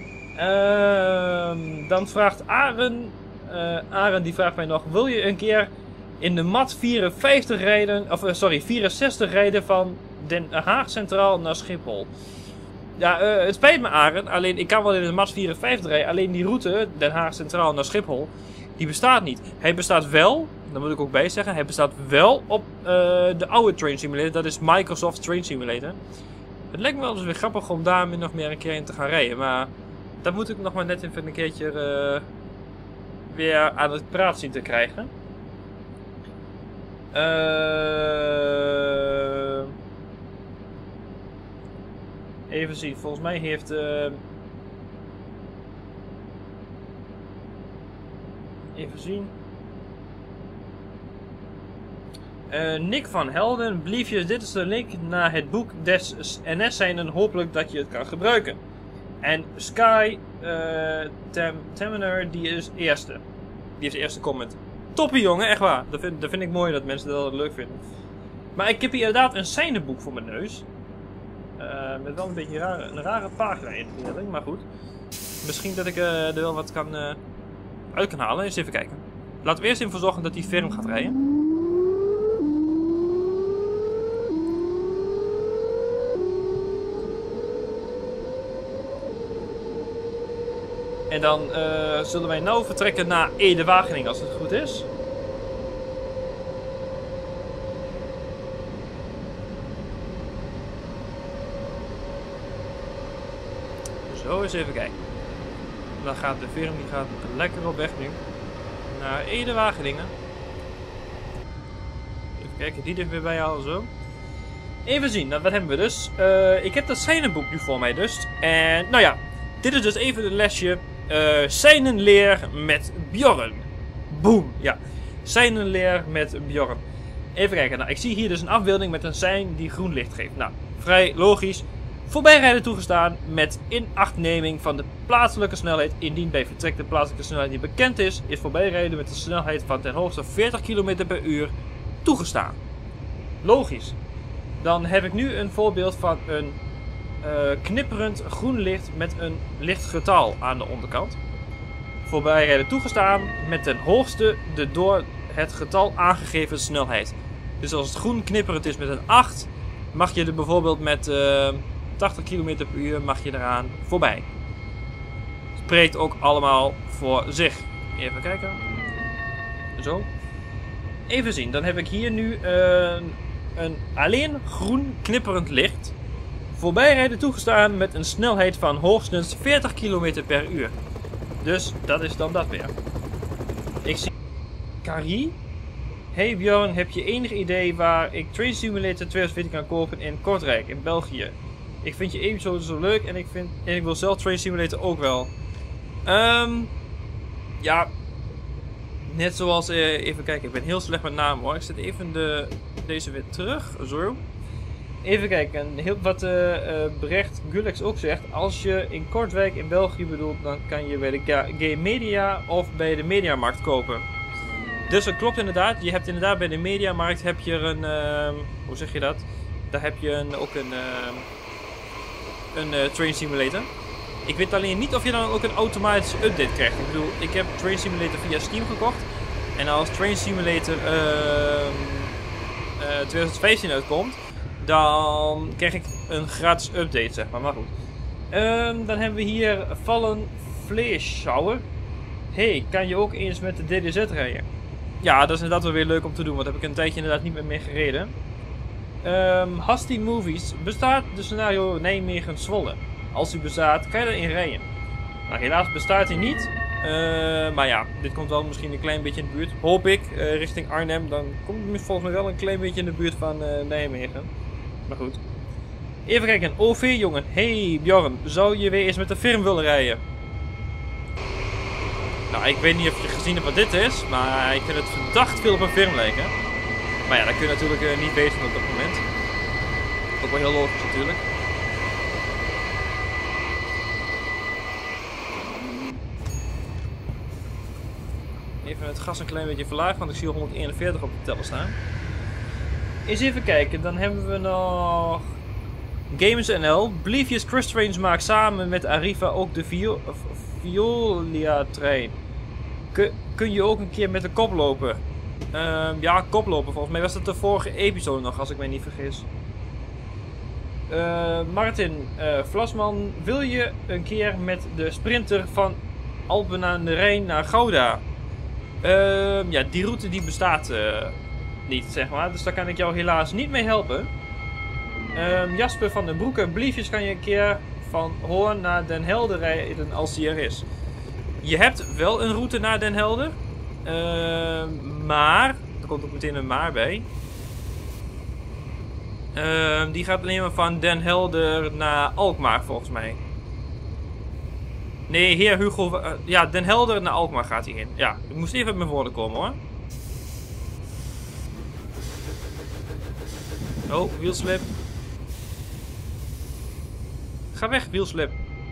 Dan vraagt Aren. Aren die vraagt mij nog: wil je een keer in de mat 54 rijden, of 64 rijden van Den Haag Centraal naar Schiphol? Ja, het spijt me, Aren. Alleen ik kan wel in de mat 54 rijden. Alleen die route Den Haag Centraal naar Schiphol, die bestaat niet. Hij bestaat wel, daar moet ik ook bij zeggen, hij bestaat wel op de oude Train Simulator. Dat is Microsoft Train Simulator. Het lijkt me wel eens weer grappig om daar nog meer een keer in te gaan rijden, maar dat moet ik nog maar net even een keertje weer aan het praat zien te krijgen. Even zien, volgens mij heeft even zien. Nick van Helden, bliefjes, dit is de link naar het boek des NS zijn en hopelijk dat je het kan gebruiken. En Sky Temener, die is eerste. Die heeft de eerste comment. Toppie jongen, echt waar. Dat vind ik mooi dat mensen dat leuk vinden. Maar ik heb hier inderdaad een scèneboek voor mijn neus. Met wel een beetje een rare pagina indeling, maar goed. Misschien dat ik er wel wat uit kan halen. Eens even kijken. Laten we eerst even zorgen dat die film gaat rijden. En dan zullen wij nou vertrekken naar Ede-Wageningen, als het goed is. Zo, eens even kijken. Dan gaat de veer die gaat lekker op weg nu. Naar Ede-Wageningen. Even kijken, die er weer bij halen zo. Even zien, nou, wat hebben we dus? Ik heb dat scèneboek nu voor mij dus. En nou ja, dit is dus even een lesje. Scènenleer met Bjorn. Boom, ja. Scènenleer met Bjorn. Even kijken, nou, ik zie hier dus een afbeelding met een sein die groen licht geeft. Nou, vrij logisch. Voorbijrijden toegestaan met inachtneming van de plaatselijke snelheid. Indien bij vertrek de plaatselijke snelheid niet bekend is, is voorbijrijden met een snelheid van ten hoogste 40 km per uur toegestaan. Logisch. Dan heb ik nu een voorbeeld van een knipperend groen licht met een licht getal aan de onderkant. Voorbijrijden toegestaan met ten hoogste de door het getal aangegeven snelheid. Dus als het groen knipperend is met een 8, mag je er bijvoorbeeld met 80 km per uur mag je eraan voorbij. Spreekt ook allemaal voor zich. Even kijken. Zo. Even zien. Dan heb ik hier nu een alleen groen knipperend licht. Voorbijrijden toegestaan met een snelheid van hoogstens 40 km per uur. Dus dat is dan dat weer. Ik zie Carrie. Hey Björn, heb je enig idee waar ik Train Simulator 2014 kan kopen in Kortrijk, in België? Ik vind je episode zo leuk en ik wil zelf Train Simulator ook wel. Ja, net zoals, even kijken, ik ben heel slecht met namen hoor. Ik zet even deze weer terug, zo. Even kijken, heel wat Brecht Gulex ook zegt. Als je in Kortrijk in België bedoelt, dan kan je bij de Game Media of bij de Mediamarkt kopen. Dus dat klopt inderdaad. Je hebt inderdaad bij de Mediamarkt heb je een, hoe zeg je dat? Daar heb je ook een Train Simulator. Ik weet alleen niet of je dan ook een automatische update krijgt. Ik bedoel, ik heb Train Simulator via Steam gekocht. En als Train Simulator 2015 uitkomt, dan krijg ik een gratis update, zeg maar. Maar goed. Dan hebben we hier Fallen Fleischhauer. Hey, kan je ook eens met de DDZ rijden? Ja, dat is inderdaad wel weer leuk om te doen, want daar heb ik een tijdje inderdaad niet meer mee gereden. Hasty Movies. Bestaat de scenario Nijmegen-Zwolle? Als die bestaat, kan je erin rijden. Nou, helaas bestaat hij niet. Maar ja, dit komt wel misschien een klein beetje in de buurt. Hoop ik, richting Arnhem. Dan komt het volgens mij wel een klein beetje in de buurt van Nijmegen. Maar goed. Even kijken, OV jongen. Hey Bjorn, zou je weer eens met de firm willen rijden? Nou, ik weet niet of je gezien hebt wat dit is, maar ik vind het verdacht veel op een firm lijken. Maar ja, dat kun je natuurlijk niet weten op dat moment. Ook wel heel logisch natuurlijk. Even het gas een klein beetje verlagen, want ik zie al 141 op de teller staan. Eens even kijken, dan hebben we nog Games NL. Bliefjes Crush Trains maakt samen met Arriva ook de Violia trein. Kun je ook een keer met de kop lopen? Ja, koplopen. Volgens mij was dat de vorige episode nog, als ik mij niet vergis. Martin Vlasman, wil je een keer met de sprinter van Alpen aan de Rijn naar Gouda? Ja, die route die bestaat niet, zeg maar. Dus daar kan ik jou helaas niet mee helpen. Jasper van den Broeke, bliefjes kan je een keer van Hoorn naar Den Helder rijden als die er is. Je hebt wel een route naar Den Helder. Maar, er komt ook meteen een maar bij. Die gaat alleen maar van Den Helder naar Alkmaar volgens mij. Nee, heer Hugo... ja, Den Helder naar Alkmaar gaat hij in. Ja, ik moest even uit mijn woorden komen hoor. Oh, wielslip. Ga weg, wielslip.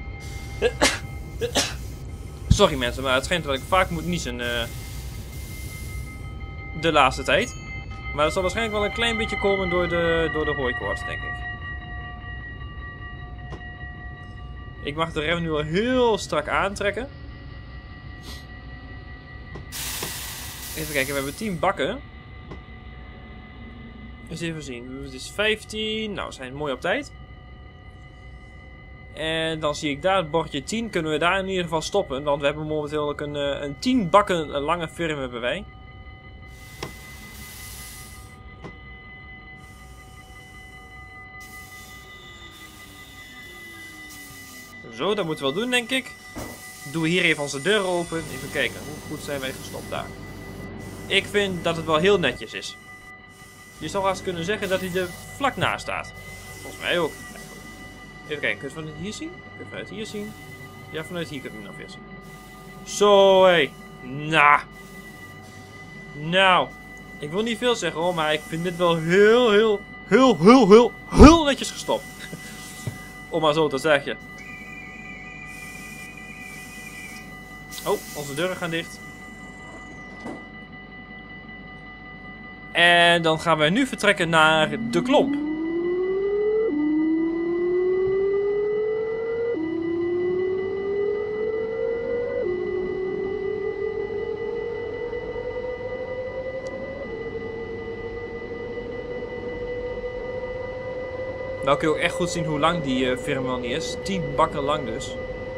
Sorry mensen, maar het schijnt dat ik vaak moet niezen de laatste tijd. Maar dat zal waarschijnlijk wel een klein beetje komen door de hooikoorts, denk ik. Ik mag de rem nu al heel strak aantrekken. Even kijken, we hebben 10 bakken. Eens even zien. Het is 15. Nou, we zijn mooi op tijd. En dan zie ik daar het bordje 10. Kunnen we daar in ieder geval stoppen. Want we hebben momenteel ook een 10 bakken lange firm hebben wij. Zo, dat moeten we wel doen, denk ik. Doen we hier even onze deur open. Even kijken, hoe goed zijn wij gestopt daar. Ik vind dat het wel heel netjes is. Je zou haast kunnen zeggen dat hij er vlak naast staat. Volgens mij ook. Even kijken, kun je het vanuit hier zien? Kun je het vanuit hier zien? Ja, vanuit hier kun je hem nog weer zien. Zo, hé. Nou. Ik wil niet veel zeggen hoor, maar ik vind dit wel heel netjes gestopt. om maar zo te zeggen. Oh, onze deuren gaan dicht. En dan gaan we nu vertrekken naar de klomp. Nou kun je ook echt goed zien hoe lang die firma is. 10 bakken lang dus.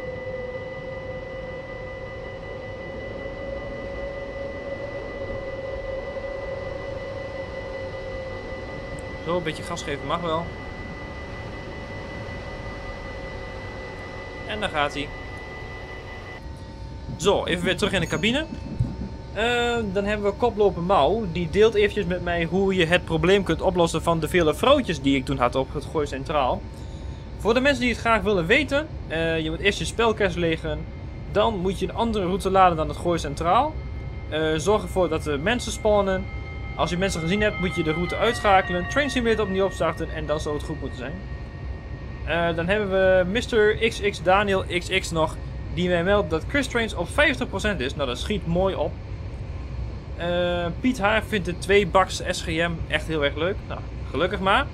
Zo, een beetje gas geven mag wel. En daar gaat hij. Zo, even weer terug in de cabine. Dan hebben we koploper Mau. Die deelt eventjes met mij hoe je het probleem kunt oplossen van de vele vrouwtjes die ik toen had op het Gooi Centraal. Voor de mensen die het graag willen weten. Je moet eerst je spelkast legen. Dan moet je een andere route laden dan het Gooi Centraal. Zorg ervoor dat de mensen spawnen. Als je mensen gezien hebt, moet je de route uitschakelen. Train Simulator opnieuw opstarten en dan zou het goed moeten zijn. Dan hebben we Mr. XX Daniel XX nog. Die mij meldt dat Chris Trains op 50% is. Nou, dat schiet mooi op. Piet Haar vindt de 2 baks SGM echt heel erg leuk. Nou, gelukkig maar.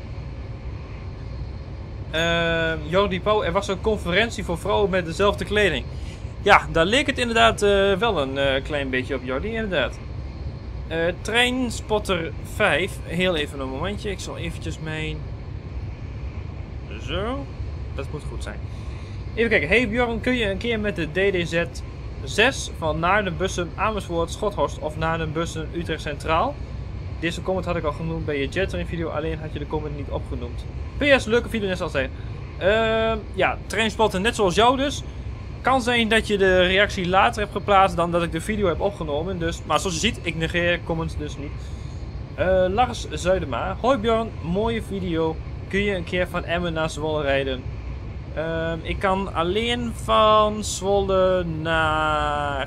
Jordi Pauw, er was een conferentie voor vrouwen met dezelfde kleding. Ja, daar leek het inderdaad wel een klein beetje op, Jordi, inderdaad. Treinspotter 5. Heel even een momentje. Ik zal eventjes mijn... Zo. Dat moet goed zijn. Even kijken. Hey Bjorn, kun je een keer met de DDZ 6 van Naarden, Bussum, Amersfoort, Schothorst of Naarden, Bussum, Utrecht Centraal? Deze comment had ik al genoemd bij je Jettrain video, alleen had je de comment niet opgenoemd. PS, leuke video net zoals altijd. Ja, Treinspotter net zoals jou dus. Kan zijn dat je de reactie later hebt geplaatst dan dat ik de video heb opgenomen. Dus, maar zoals je ziet, ik negeer comments dus niet. Lars Zuidema. Hoi Bjorn, mooie video. Kun je een keer van Emmen naar Zwolle rijden? Ik kan alleen van Zwolle naar...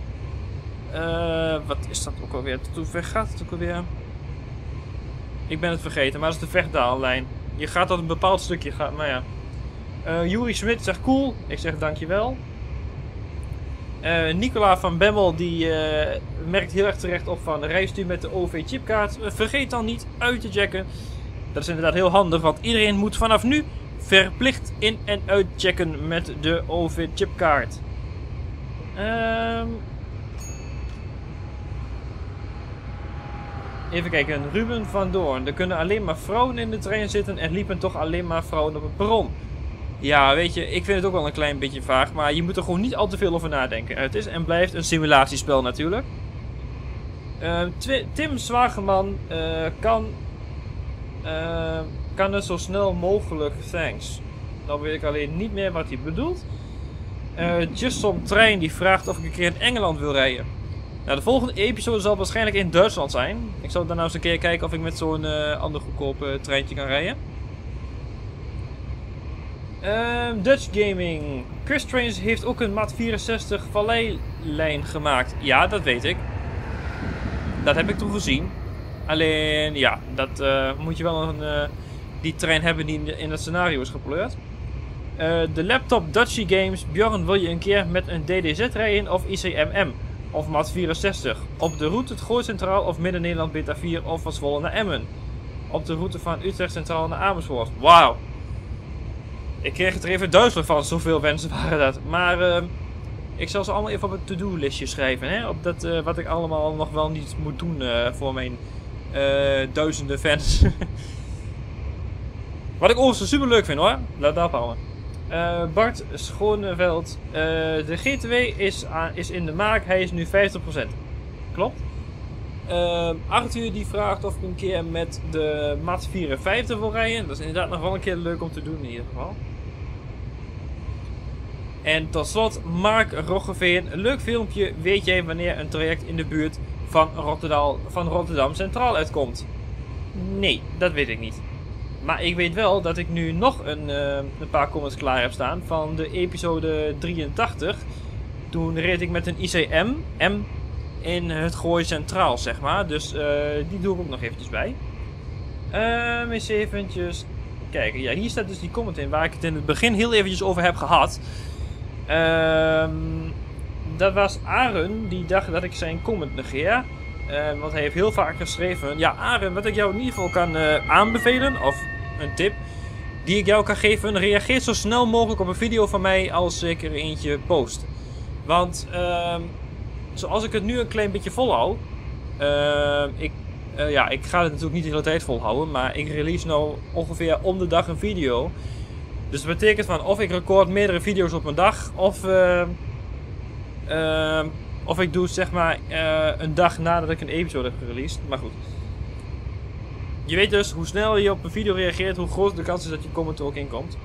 wat is dat ook alweer? Hoe ver gaat het ook alweer? Ik ben het vergeten, maar dat is de Vechtaallijn. Je gaat tot een bepaald stukje, maar ja. Juri Smit zegt cool. Ik zeg dankjewel. Nicola van Bemmel die merkt heel erg terecht op van reist u met de OV-chipkaart. Vergeet dan niet uit te checken. Dat is inderdaad heel handig, want iedereen moet vanaf nu verplicht in- en uitchecken met de OV-chipkaart. Even kijken, Ruben van Doorn. Er kunnen alleen maar vrouwen in de trein zitten en liepen toch alleen maar vrouwen op het perron. Ja, weet je, ik vind het ook wel een klein beetje vaag, maar je moet er gewoon niet al te veel over nadenken. Het is en blijft een simulatiespel natuurlijk. Tim Zwageman kan het zo snel mogelijk, thanks. Dan weet ik alleen niet meer wat hij bedoelt. Just Some Trein die vraagt of ik een keer in Engeland wil rijden. Nou, de volgende episode zal waarschijnlijk in Duitsland zijn. Ik zal dan nou eens een keer kijken of ik met zo'n ander goedkoop treintje kan rijden. Dutch Gaming. Chris Trains heeft ook een Mat 64 valleilijn gemaakt. Ja, dat weet ik. Dat heb ik toen gezien. Alleen, ja, dat moet je wel die trein hebben die in het scenario is gepleurd. De laptop Dutchy Games. Bjorn, wil je een keer met een DDZ rijden of ICMM? Of Mat 64? Op de route het Gooi Centraal of Midden-Nederland Beta 4 of van Zwolle naar Emmen? Op de route van Utrecht Centraal naar Amersfoort. Wauw. Ik kreeg het er even duizelig van, zoveel wensen waren dat. Maar ik zal ze allemaal even op het to-do-listje schrijven. Hè? Op dat, wat ik allemaal nog wel niet moet doen voor mijn duizenden fans. Wat ik overigens super leuk vind hoor. Laat dat afhouden. Bart Schoneveld. De GTW is in de maak. Hij is nu 50%. Klopt. Arthur die vraagt of ik een keer met de Mat 54 wil rijden. Dat is inderdaad nog wel een keer leuk om te doen in ieder geval. En tot slot Mark Roggeveen. Een leuk filmpje. Weet jij wanneer een traject in de buurt van Rotterdam Centraal uitkomt? Nee, dat weet ik niet. Maar ik weet wel dat ik nu nog een paar comments klaar heb staan van de episode 83. Toen reed ik met een ICM in het Gooi Centraal, zeg maar. Dus die doe ik ook nog eventjes bij. Eens eventjes kijken. Ja, hier staat dus die comment in waar ik het in het begin heel eventjes over heb gehad. Dat was Aren die dacht dat ik zijn comment negeer. Want hij heeft heel vaak geschreven. Ja, Aren, wat ik jou in ieder geval kan aanbevelen, of een tip die ik jou kan geven, reageer zo snel mogelijk op een video van mij als ik er eentje post. Want zoals ik het nu een klein beetje volhoud, ik ga het natuurlijk niet de hele tijd volhouden, maar ik release nou ongeveer om de dag een video. Dus dat betekent van of ik record meerdere video's op een dag, of ik doe zeg maar een dag nadat ik een episode heb gereleased. Maar goed. Je weet dus, hoe sneller je op een video reageert, hoe groter de kans is dat je comment er ook in komt.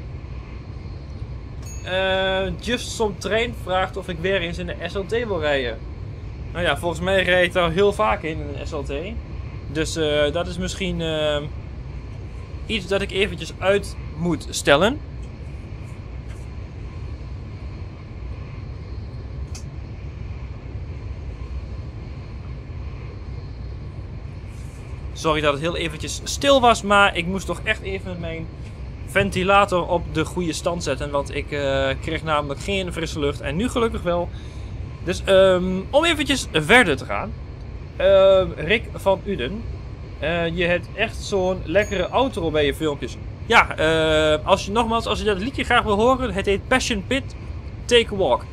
Just Some Train vraagt of ik weer eens in de SLT wil rijden. Nou ja, volgens mij rijd ik daar heel vaak in een SLT. Dus dat is misschien iets dat ik eventjes uit moet stellen. Sorry dat het heel eventjes stil was, maar ik moest toch echt even mijn ventilator op de goede stand zetten. Want ik kreeg namelijk geen frisse lucht en nu gelukkig wel. Dus om eventjes verder te gaan. Rick van Uden. Je hebt echt zo'n lekkere outro bij je filmpjes. Ja, als je dat liedje graag wil horen, het heet Passion Pit, Take a Walk.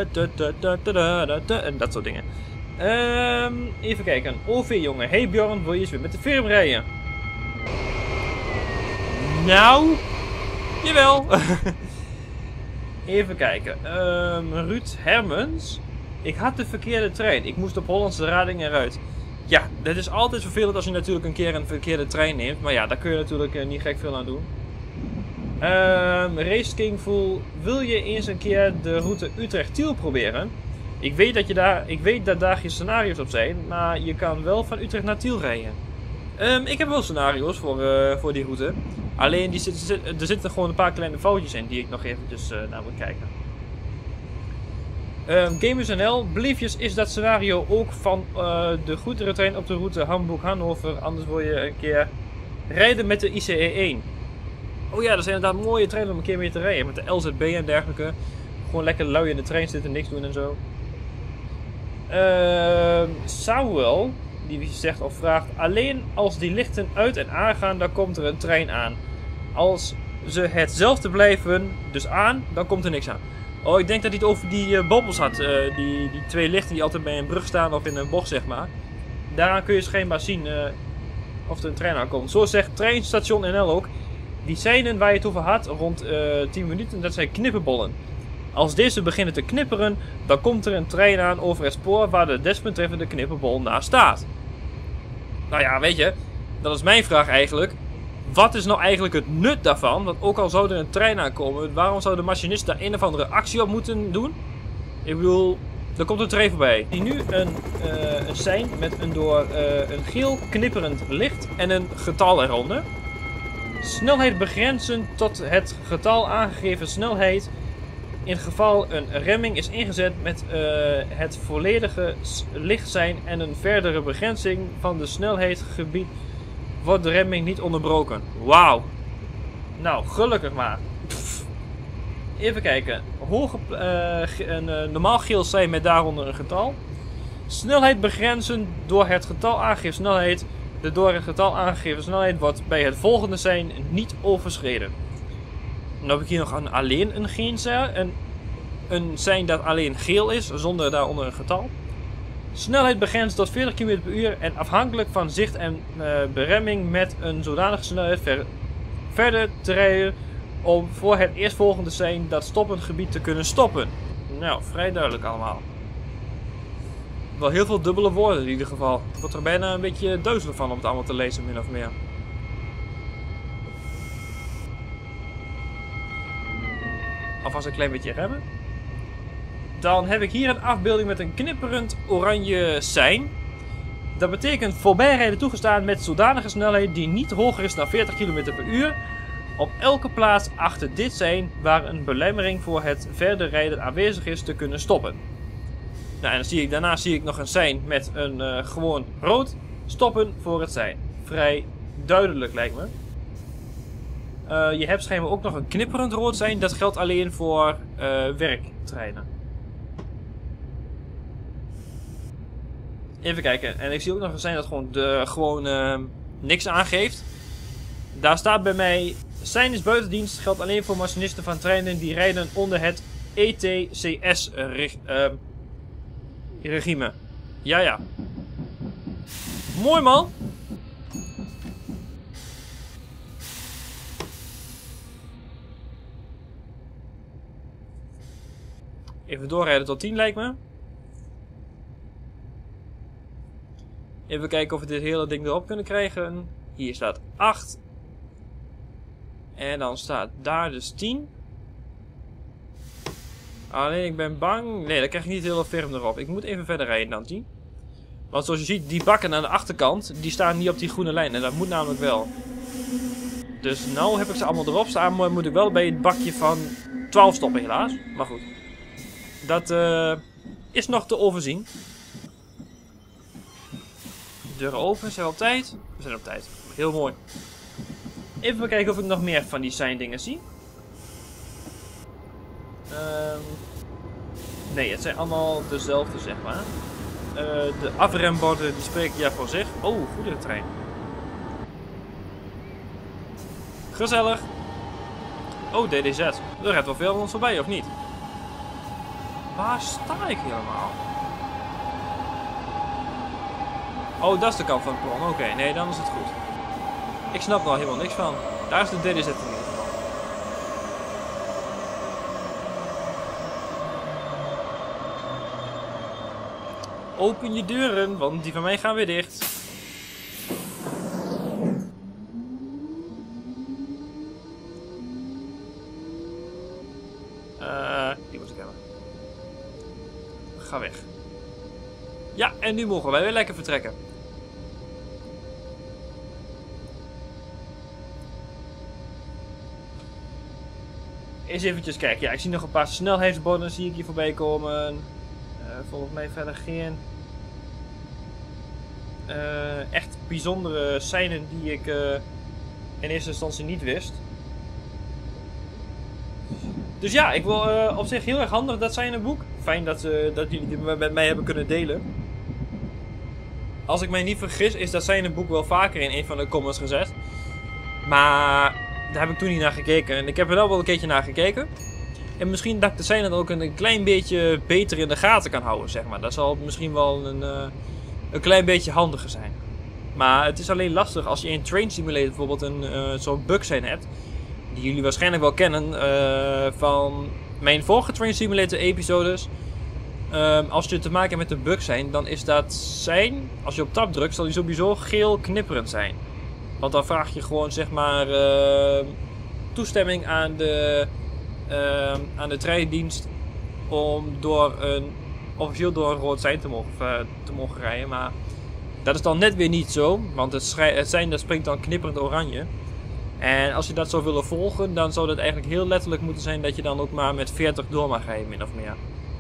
En dat soort dingen. Even kijken. OV jongen. Hey Bjorn, wil je eens weer met de firm rijden? Nou, jawel. Even kijken. Ruud Hermens. Ik had de verkeerde trein. Ik moest op Hollandse Rading eruit. Ja, dat is altijd vervelend als je natuurlijk een keer een verkeerde trein neemt. Maar ja, daar kun je natuurlijk niet gek veel aan doen. Race King Fool. Wil je eens een keer de route Utrecht-Tiel proberen? Ik weet dat daar geen scenario's op zijn, maar je kan wel van Utrecht naar Tiel rijden. Ik heb wel scenario's voor die route. Alleen er zitten gewoon een paar kleine foutjes in die ik nog eventjes naar moet kijken. Gamers.nl, bliefjes is dat scenario ook van de goederentrein op de route Hamburg-Hannover. Anders wil je een keer rijden met de ICE 1. Oh ja, dat zijn inderdaad mooie treinen om een keer mee te rijden. Met de LZB en dergelijke. Gewoon lekker lui in de trein zitten, niks doen en zo. Samuel, die zegt of vraagt, alleen als die lichten uit en aangaan, dan komt er een trein aan. Als ze hetzelfde blijven, dus aan, dan komt er niks aan. Oh, ik denk dat hij het over die bobbels had. Die twee lichten die altijd bij een brug staan of in een bocht, zeg maar. Daaraan kun je schijnbaar zien of er een trein aankomt. Zo zegt treinstation NL ook. Die seinen waar je het over had, rond 10 minuten, dat zijn knipperbollen. Als deze beginnen te knipperen, dan komt er een trein aan over het spoor waar de desbetreffende knipperbol naast staat. Nou ja, weet je, dat is mijn vraag eigenlijk. Wat is nou eigenlijk het nut daarvan? Want ook al zou er een trein aankomen, waarom zou de machinist daar een of andere actie op moeten doen? Ik bedoel, er komt een trein voorbij. Die nu een sein met een door een geel knipperend licht en een getal eronder. Snelheid begrenzen tot het getal aangegeven snelheid. In het geval een remming is ingezet met het volledige licht zijn en een verdere begrenzing van de snelheidsgebied, wordt de remming niet onderbroken. Wauw. Nou, gelukkig maar. Pff. Even kijken. Normaal geel zijn met daaronder een getal. Snelheid begrenzen door het getal aangegeven snelheid. De door het getal aangegeven snelheid wordt bij het volgende zijn niet overschreden. Dan heb ik hier nog alleen een geen sein. Een sein dat alleen geel is, zonder daaronder een getal. Snelheid begrensd tot 40 km per uur en afhankelijk van zicht en beremming met een zodanige snelheid verder te rijden om voor het eerstvolgende sein dat stoppend gebied te kunnen stoppen. Nou, vrij duidelijk allemaal. Wel heel veel dubbele woorden in ieder geval. Ik word er bijna een beetje duizelig van om het allemaal te lezen, min of meer. Alvast een klein beetje remmen. Dan heb ik hier een afbeelding met een knipperend oranje sein. Dat betekent voorbijrijden toegestaan met zodanige snelheid die niet hoger is dan 40 km per uur. Op elke plaats achter dit sein waar een belemmering voor het verder rijden aanwezig is te kunnen stoppen. Nou, en daarna zie ik nog een sein met een gewoon rood stoppen voor het sein. Vrij duidelijk lijkt me. Je hebt schijnbaar ook nog een knipperend rood sein. Dat geldt alleen voor werktreinen. Even kijken. En ik zie ook nog een sein dat gewoon niks aangeeft. Daar staat bij mij... Sein is buitendienst. Geldt alleen voor machinisten van treinen die rijden onder het ETCS-regime. Ja. Mooi man. Even doorrijden tot 10 lijkt me. Even kijken of we dit hele ding erop kunnen krijgen. Hier staat 8. En dan staat daar dus 10. Alleen ik ben bang. Nee, dan krijg ik niet heel firm erop. Ik moet even verder rijden dan 10. Want zoals je ziet, die bakken aan de achterkant, die staan niet op die groene lijn. En dat moet namelijk wel. Dus nou heb ik ze allemaal erop staan. Maar moet ik wel bij het bakje van 12 stoppen helaas. Maar goed. Dat is nog te overzien. Deuren open, zijn we op tijd? We zijn op tijd. Heel mooi. Even kijken of ik nog meer van die sein dingen zie. Nee, het zijn allemaal dezelfde, zeg maar. De afremborden die spreken ja voor zich. Oh, goederentrein. Gezellig. Oh, DDZ. Er rijdt wel veel van ons voorbij, of niet? Waar sta ik helemaal? Oh, dat is de kant van het plan. Oké, nee, dan is het goed. Ik snap er al helemaal niks van. Daar is de DDZ in ieder geval. Open je deuren, want die van mij gaan weer dicht. Die moet ik hebben. Ga weg. Ja, en nu mogen wij weer lekker vertrekken. Eens eventjes kijken. Ja, ik zie nog een paar snelheidsborden zie ik hier voorbij komen. Volgens mij verder geen echt bijzondere seinen die ik in eerste instantie niet wist. Dus ja, ik wil op zich heel erg handig dat seinenboek. Fijn dat jullie dit met mij hebben kunnen delen. Als ik mij niet vergis is dat seinenboek wel vaker in een van de comments gezet. Maar daar heb ik toen niet naar gekeken. En ik heb er wel een keertje naar gekeken. En misschien dat ik de seinen ook een klein beetje beter in de gaten kan houden, zeg maar. Dat zal misschien wel een klein beetje handiger zijn. Maar het is alleen lastig als je in Train Simulator bijvoorbeeld zo'n bug sein hebt. Die jullie waarschijnlijk wel kennen van mijn vorige Train Simulator episodes. Als je te maken hebt met een bug sein, dan is dat sein, als je op tab drukt, zal die sowieso geel knipperend zijn. Want dan vraag je gewoon zeg maar toestemming aan de treindienst om officieel door een rood sein te mogen rijden. Maar dat is dan net weer niet zo, want het sein dat springt dan knipperend oranje. En als je dat zou willen volgen, dan zou dat eigenlijk heel letterlijk moeten zijn dat je dan ook maar met 40 door mag rijden, min of meer.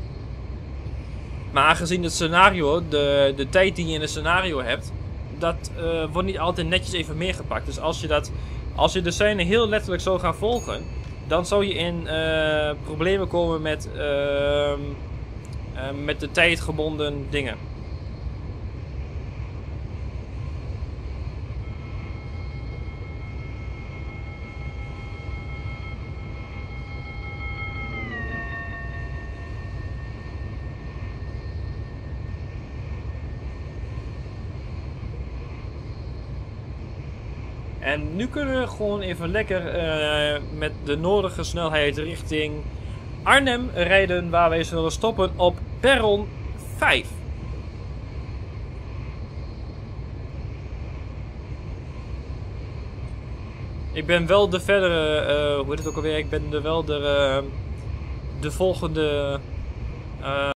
Maar aangezien het scenario, de tijd die je in het scenario hebt, dat wordt niet altijd netjes even meegepakt. Dus als je de seinen heel letterlijk zou gaan volgen, dan zou je in problemen komen met de tijdgebonden dingen. En nu kunnen we gewoon even lekker met de nodige snelheid richting Arnhem rijden, waar wij zullen stoppen op perron 5. Ik ben wel de verdere, hoe heet het ook alweer, ik ben wel de volgende